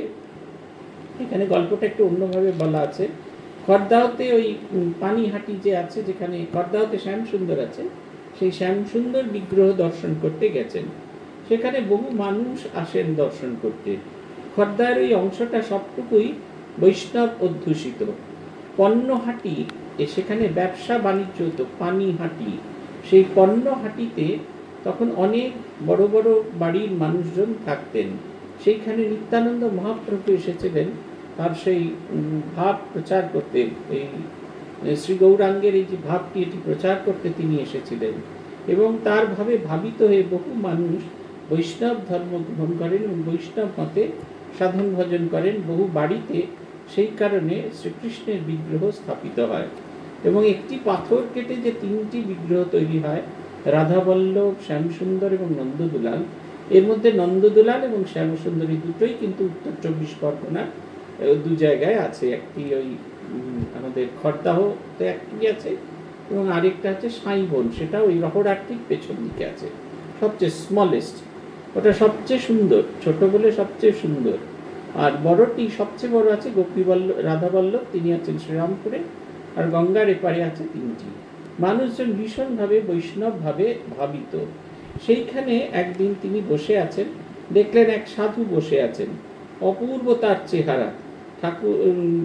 এখানে গল্পটা একটু অন্যভাবে বলা আছে, খড়দাহতে ওই পানিহাটি যে আছে, যেখানে খড়দাহতে শ্যামসুন্দর আছে, সেই শ্যামসুন্দর বিগ্রহ দর্শন করতে গেছেন। সেখানে বহু মানুষ আসেন দর্শন করতে। খড়দার ওই অংশটা সবটুকুই বৈষ্ণব অধ্যুষিত। পণ্যহাটি, সেখানে ব্যবসা বাণিজ্য হতো, পানিহাটি। সেই পণ্যহাটিতে তখন অনেক বড় বড় বাড়ির মানুষজন থাকতেন। সেইখানে নিত্যানন্দ মহাপ্রভু এসেছিলেন তার সেই ভাব প্রচার করতে, এই শ্রী গৌরাঙ্গের এই যে ভাবটি, এটি প্রচার করতে তিনি এসেছিলেন। এবং তার ভাবে ভাবিত হয়ে বহু মানুষ বৈষ্ণব ধর্ম গ্রহণ করেন এবং বৈষ্ণব মতে সাধন ভজন করেন। বহু বাড়িতে সেই কারণে শ্রীকৃষ্ণের বিগ্রহ স্থাপিত হয়। এবং একটি পাথর কেটে যে তিনটি বিগ্রহ তৈরি হয়, রাধাবল্লভ, শ্যামসুন্দর এবং নন্দদুলাল, এর মধ্যে নন্দদুলাল এবং শ্যামসুন্দরী দুটোই কিন্তু উত্তর চব্বিশ পরগনা দু জায়গায় আছে। একটি ওই আমাদের খড়দাহতে একটি আছে এবং আরেকটা হচ্ছে সাইবন, সেটা ওই রহড়ার ঠিক পেছন দিকে আছে, সবচেয়ে স্মলেস্ট। ওটা সবচেয়ে সুন্দর, ছোট বলে সবচেয়ে সুন্দর। আর বড়টি সবচেয়ে বড় আছে গোপীবল্লভ, রাধাবল্লভ, তিনি আছেন শ্রীরামপুরে, আর গঙ্গার এপারে আছে তিনটি। মানুষজন ভীষণভাবে বৈষ্ণবভাবে ভাবিত। সেইখানে একদিন তিনি বসে আছেন, দেখলেন এক সাধু বসে আছেন, অপূর্ব তার চেহারা। ঠাকুর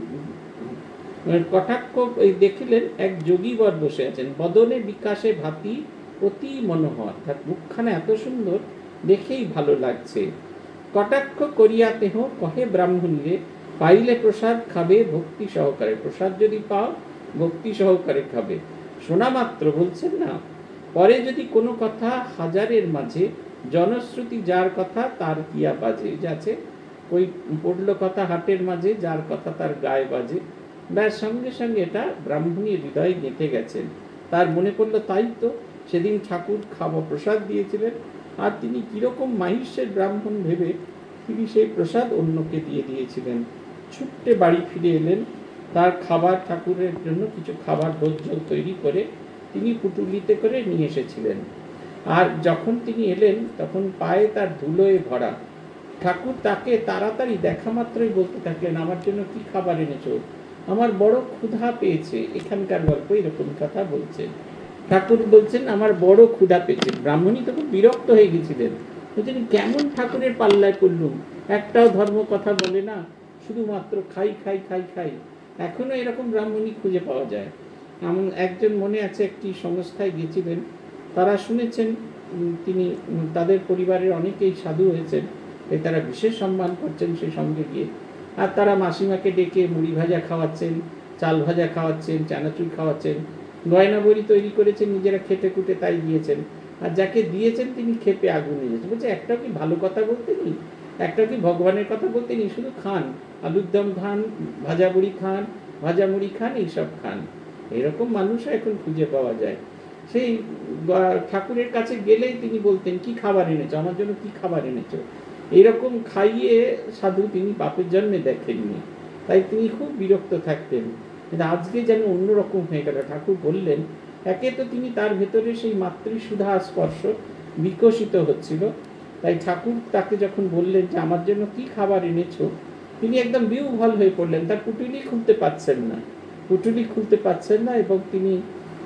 কটাক্ষ দেখিলেন এক যোগীবর বসে আছেন, বদনে বিকাশে ভাতি অতি মনোহর, তার মুখখানা এত সুন্দর, দেখেই ভালো লাগছে। কটাক্ষ করিয়া তেহ কহে ব্রাহ্মণীরে, পাইলে প্রসাদ খাবে ভক্তি সহকারে। প্রসাদ যদি পাও ভক্তি সহকারে খাবে। শোনা মাত্র, বলছেন না, পরে যদি কোনো কথা হাজারের মাঝে, জনশ্রুতি যার কথা তার কিয়া বাজে। যাচ্ছে ওই পড়ল কথা হাটের মাঝে, যার কথা তার গায়ে বাজে। ব্যাস, সঙ্গে সঙ্গে এটা ব্রাহ্মণীর হৃদয়ে গেঁথে গেছেন। তার মনে পড়লো, তাই তো সেদিন ঠাকুর খাওয়া প্রসাদ দিয়েছিলেন, আর তিনি কীরকম মাহিষ্যের ব্রাহ্মণ ভেবে তিনি সেই প্রসাদ অন্যকে দিয়ে দিয়েছিলেন। ছুট্টে বাড়ি ফিরে এলেন। তার খাবার, ঠাকুরের জন্য কিছু খাবার ভোজ্য তৈরি করে তিনি পুটুলিতে করে নিয়ে এসেছিলেন। আর যখন তিনি এলেন তখন পায়ে তার ধুলোয় ভরা। ঠাকুর তাকে তাড়াতাড়ি দেখা মাত্রই বলতে থাকলেন, আমার জন্য কি খাবার এনেছো, আমার বড় ক্ষুধা পেয়েছে। এখানকার গল্প এরকম কথা বলছেন। ঠাকুর বলছেন, আমার বড় ক্ষুধা পেয়েছে। ব্রাহ্মণী তখন বিরক্ত হয়ে গেছিলেন, বলছেন, কেমন ঠাকুরের পাল্লায় পড়লুম, একটাও ধর্ম কথা বলে না, শুধুমাত্র খাই খাই খাই খাই। এখনো এরকম ব্রাহ্মণী খুঁজে পাওয়া যায়। এমন একজন মনে আছে, একটি সংস্থায় গেছিলেন, তারা শুনেছেন তিনি, তাদের পরিবারের অনেকেই সাধু হয়েছেন, তাই তারা বিশেষ সম্মান করছেন সেই সঙ্গে গিয়ে। আর তারা মাসিমাকে ডেকে মুড়ি ভাজা খাওয়াচ্ছেন, চাল ভাজা খাওয়াচ্ছেন, চানাচুর খাওয়াচ্ছেন, গয়না বড়ি তৈরি করেছেন, নিজেরা খেটে খুঁটে তাই দিয়েছেন। আর যাকে দিয়েছেন তিনি খেপে আগুন হয়ে যাচ্ছেন, বলছে, একটাও কি ভালো কথা বলতে নি, একটাও কি ভগবানের কথা বলতে নি, শুধু খান, আলুর দম খান, ভাজা বড়ি খান, ভাজা মুড়ি খান, এইসব খান। এরকম মানুষও এখন খুঁজে পাওয়া যায়। সেই ঠাকুরের কাছে গেলেই তিনি বলতেন, কি খাবার এনেছো, আমার জন্য কি খাবার এনেছো। এইরকম খাইয়ে সাধু তিনি বাপের জন্মে দেখেননি, তাই তিনি খুব বিরক্ত থাকতেন। কিন্তু আজকে যেন অন্যরকম হয়ে গেল। ঠাকুর বললেন, একে তো তিনি তার ভেতরে সেই মাতৃসুধা স্পর্শ বিকশিত হচ্ছিল, তাই ঠাকুর তাকে যখন বললেন যে আমার জন্য কি খাবার এনেছো, তিনি একদম বিহ্বল হয়ে পড়লেন। তার পুটুলি খুলতে পারছেন না, পুটুলি খুলতে পারছেন না এবং তিনি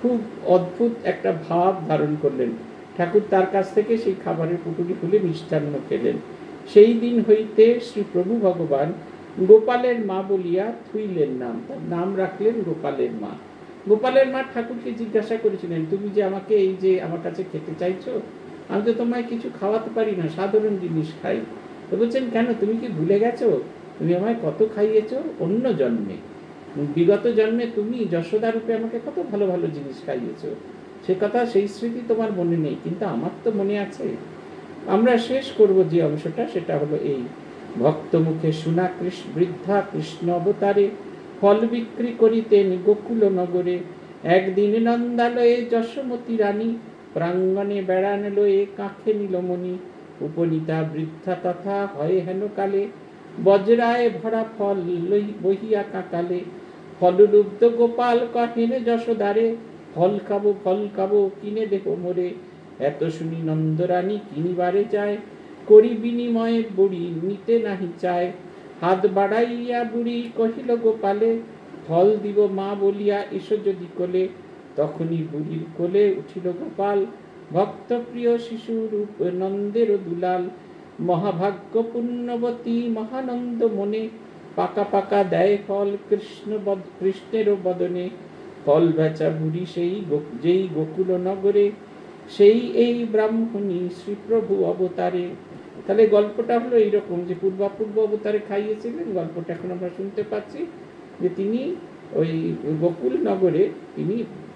খুব অদ্ভুত একটা ভাব ধারণ করলেন। ঠাকুর তার কাছ থেকে সেই খাবারের পুটুলি খুলে মিষ্টান্ন খেলেন। সেই দিন হইতে শ্রী প্রভু ভগবান গোপালের মা বলিয়া থুইলেন নাম, তার নাম রাখলেন গোপালের মা। গোপালের মা ঠাকুরকে জিজ্ঞাসা করেছিলেন, তুমি যে আমাকে এই যে আমার কাছে খেতে চাইছো, আমি তো তোমায় কিছু খাওয়াতে পারি না, সাধারণ জিনিস খাই। তো বলছেন, কেন, তুমি কি ভুলে গেছো তুমি আমায় কত খাইয়েছো অন্য জন্মে? বিগত জন্মে তুমি যশোদা রূপে আমাকে কত ভালো ভালো জিনিস খাইয়েছো, সে কথা সেই স্মৃতি তোমার মনে নেই, কিন্তু আমার তো মনে আছে। আমরা শেষ করব যে অংশটা, সেটা হলো এই, ভক্ত মুখে শোনা কৃষ্ণ বৃদ্ধা কৃষ্ণ অবতারে ফল বিক্রি করিতেন গোকুল নগরে। একদিন নন্দালয়ে যশোমতী রানী প্রাঙ্গণে বেড়ান লয়ে কাঁখে নীলমণি। উপনীতা বৃদ্ধা তথা হয় হেন কালে বজ্রায় ভরা ফল লই বহিয়া কাকালে। ফললুব্ধ গোপাল কহেন যশোদারে, ফল খাবো ফল খাবো কিনে দেহ মোরে। এত শুনি নন্দরানী কিনিবারে যায়, করি বিনিময়ে বুড়ি নিতে নাহি চায়। হাত বাড়াইয়া বুড়ি কহিল গোপালে, ফল দিব মা বলিয়া এসো যদি কোলে। তখনই বুড়ির কোলে উঠিল গোপাল, ভক্ত প্রিয় শিশু রূপ নন্দের দুলাল। মহাভাগ্য পুণ্যবতী মহানন্দ মনে, পাকা পাকা দেয় ফল কৃষ্ণ কৃষ্ণের বদনে। ফল বেচা বুড়ি সেই যেই গোকুল নগরে, সেই এই ব্রাহ্মণী শ্রীপ্রভু অবতারে। তাহলে গল্পটা হলো এইরকম যে পূর্বাপূর্ব অবতারে খাইয়েছিলেন। গল্পটা এখন আমরা শুনতে পাচ্ছি যে তিনি ওই গোকুল নগরে তিনি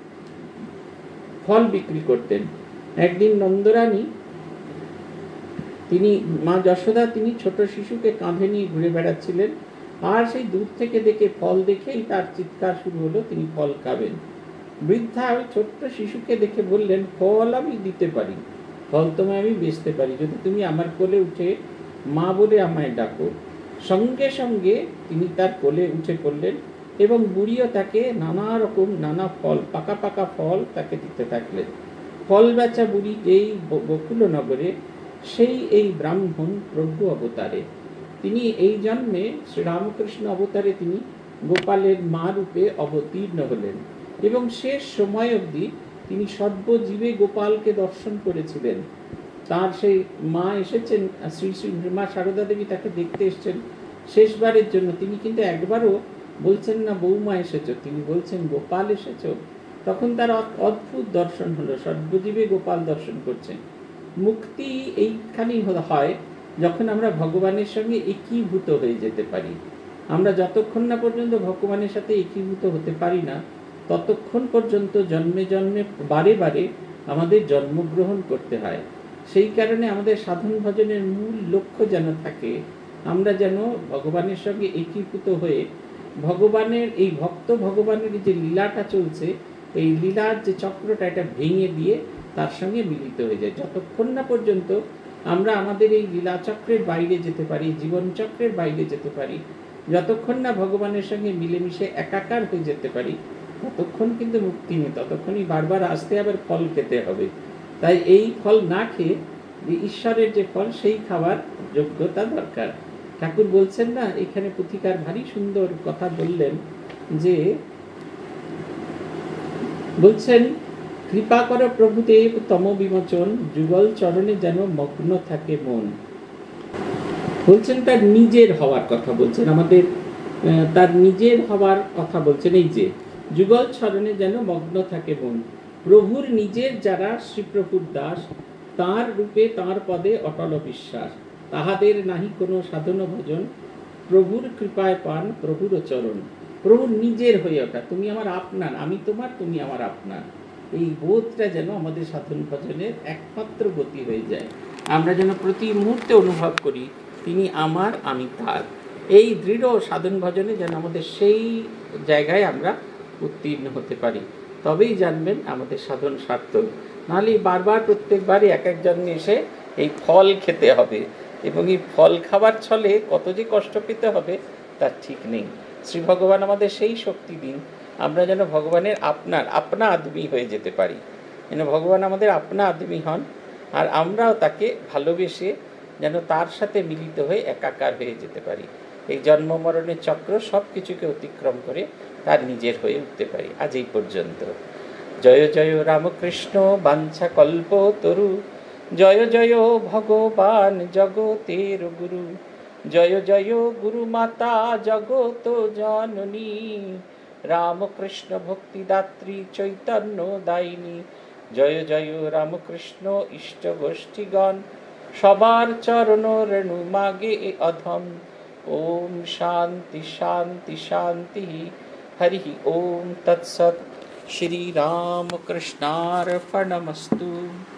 ফল বিক্রি করতেন। একদিন নন্দরানী, তিনি মা যশোদা, তিনি ছোট শিশুকে কাঁধে নিয়ে ঘুরে বেড়াচ্ছিলেন, আর সেই দূর থেকে দেখে ফল দেখেই তার চিৎকার শুরু হলো, তিনি ফল খাবেন। বৃদ্ধা ওই ছোট্ট শিশুকে দেখে বললেন, ফল আমি দিতে পারি, ফল তোমায় আমি বেচতে পারি, যদি তুমি আমার কোলে উঠে মা বলে আমায় ডাকো। সঙ্গে সঙ্গে তিনি তার কোলে উঠে পড়লেন এবং বুড়িও তাকে নানা রকম নানা ফল, পাকা পাকা ফল তাকে দিতে থাকলেন। ফল বেচা বুড়ি এই গোকুল নগরে, সেই এই ব্রাহ্মণ প্রভু অবতারে, তিনি এই জন্মে শ্রীরামকৃষ্ণ অবতারে তিনি গোপালের মা রূপে অবতীর্ণ হলেন এবং শেষ সময় অবধি তিনি সর্বজীবে গোপালকে দর্শন করেছিলেন। তার সেই মা এসেছেন, শ্রী শ্রী মা সারদা দেবী তাকে দেখতে এসেছেন শেষবারের জন্য। তিনি কিন্তু একবারও বলছেন না বৌমা এসেছো, তিনি বলছেন গোপাল এসেছো। তখন তার অদ্ভুত দর্শন হলো, সর্বজীবে গোপাল দর্শন করছেন। মুক্তি এইখানেই হয় যখন আমরা ভগবানের সঙ্গে একীভূত হয়ে যেতে পারি। আমরা যতক্ষণ না পর্যন্ত ভগবানের সাথে একীভূত হতে পারি না, ততক্ষণ পর্যন্ত জন্মে জন্মে বারে বারে আমাদের জন্মগ্রহণ করতে হয়। সেই কারণে আমাদের সাধন ভজনের মূল লক্ষ্য যেন থাকে, আমরা যেন ভগবানের সঙ্গে একীভূত হয়ে ভগবানের এই ভক্ত ভগবানের যে লীলাটা চলছে, এই লীলার যে চক্রটা, এটা ভেঙে দিয়ে তার সঙ্গে মিলিত হয়ে যায়। যতক্ষণ না পর্যন্ত আমরা আমাদের এই লীলাচক্রের বাইরে যেতে পারি, জীবনচক্রের বাইরে যেতে পারি, যতক্ষণ না ভগবানের সঙ্গে মিলেমিশে একাকার হয়ে যেতে পারি, ততক্ষণ কিন্তু মুক্তি নেই। ততক্ষণই বারবার আসতে আবার ফল খেতে হবে। তাই এই ফল না খেয়ে যে ঈশ্বরের যে ফল, সেই খাবার যোগ্যতা দরকার। ঠাকুর বলছেন না, এখানে পুথিকার ভারী সুন্দর কথা বললেন, যে বলছেন, কৃপা কর প্রভুদেব তম বিমোচন, যুগল চরণে যেন মগ্ন থাকে মন। বলছেন তার নিজের হওয়ার কথা বলছেন, আমাদের তার নিজের হওয়ার কথা বলছেন। এই যে যুগল চরণে যেন মগ্ন থাকে মন, প্রভুর নিজের যারা শ্রীপ্রভুর দাস, তাঁর রূপে তাঁর পদে অটল বিশ্বাস, তাহাদের নাহি কোনো সাধন ভজন, প্রভুর কৃপায় পান প্রভুর চরণ। প্রভুর নিজের হয়ে ওঠা, তুমি আমার আপনার, আমি তোমার, তুমি আমার আপনার, এই বোধটা যেন আমাদের সাধন ভজনের একমাত্র গতি হয়ে যায়। আমরা যেন প্রতি মুহূর্তে অনুভব করি তিনি আমার, আমি তার। এই দৃঢ় সাধন ভজনে যেন আমাদের সেই জায়গায় আমরা উত্তীর্ণ হতে পারি, তবেই জানবেন আমাদের সাধন সার্থক। নাহলে বারবার প্রত্যেকবারই এক এক জন্মে এসে এই ফল খেতে হবে, এবং এই ফল খাবার ছলে কত যে কষ্ট পেতে হবে তার ঠিক নেই। শ্রী ভগবান আমাদের সেই শক্তি দিন, আমরা যেন ভগবানের আপনার আপনা আদমি হয়ে যেতে পারি, যেন ভগবান আমাদের আপনা আদমি হন, আর আমরাও তাকে ভালোবেসে যেন তার সাথে মিলিত হয়ে একাকার হয়ে যেতে পারি। এই জন্ম মরণের চক্র সব কিছুকে অতিক্রম করে তার নিজের হয়ে উঠতে পারি। আজ এই পর্যন্ত। জয় জয় রামকৃষ্ণ বাঞ্ছা কল্পতরু, জয় জয় ভগবান জগতের গুরু, জয় জয় গুরু মাতা জগত জননী, রামকৃষ্ণ ভক্তিদাত্রী চৈতন্য দায়িনী। জয় জয় রামকৃষ্ণ ইষ্ট গোষ্ঠীগণ, সবার চরণ রেণু মাগে এ অধম। ওম শান্তি শান্তি শান্তি। হরি ওম তৎসৎ। श्री राम कृष्णार्पणमस्तु।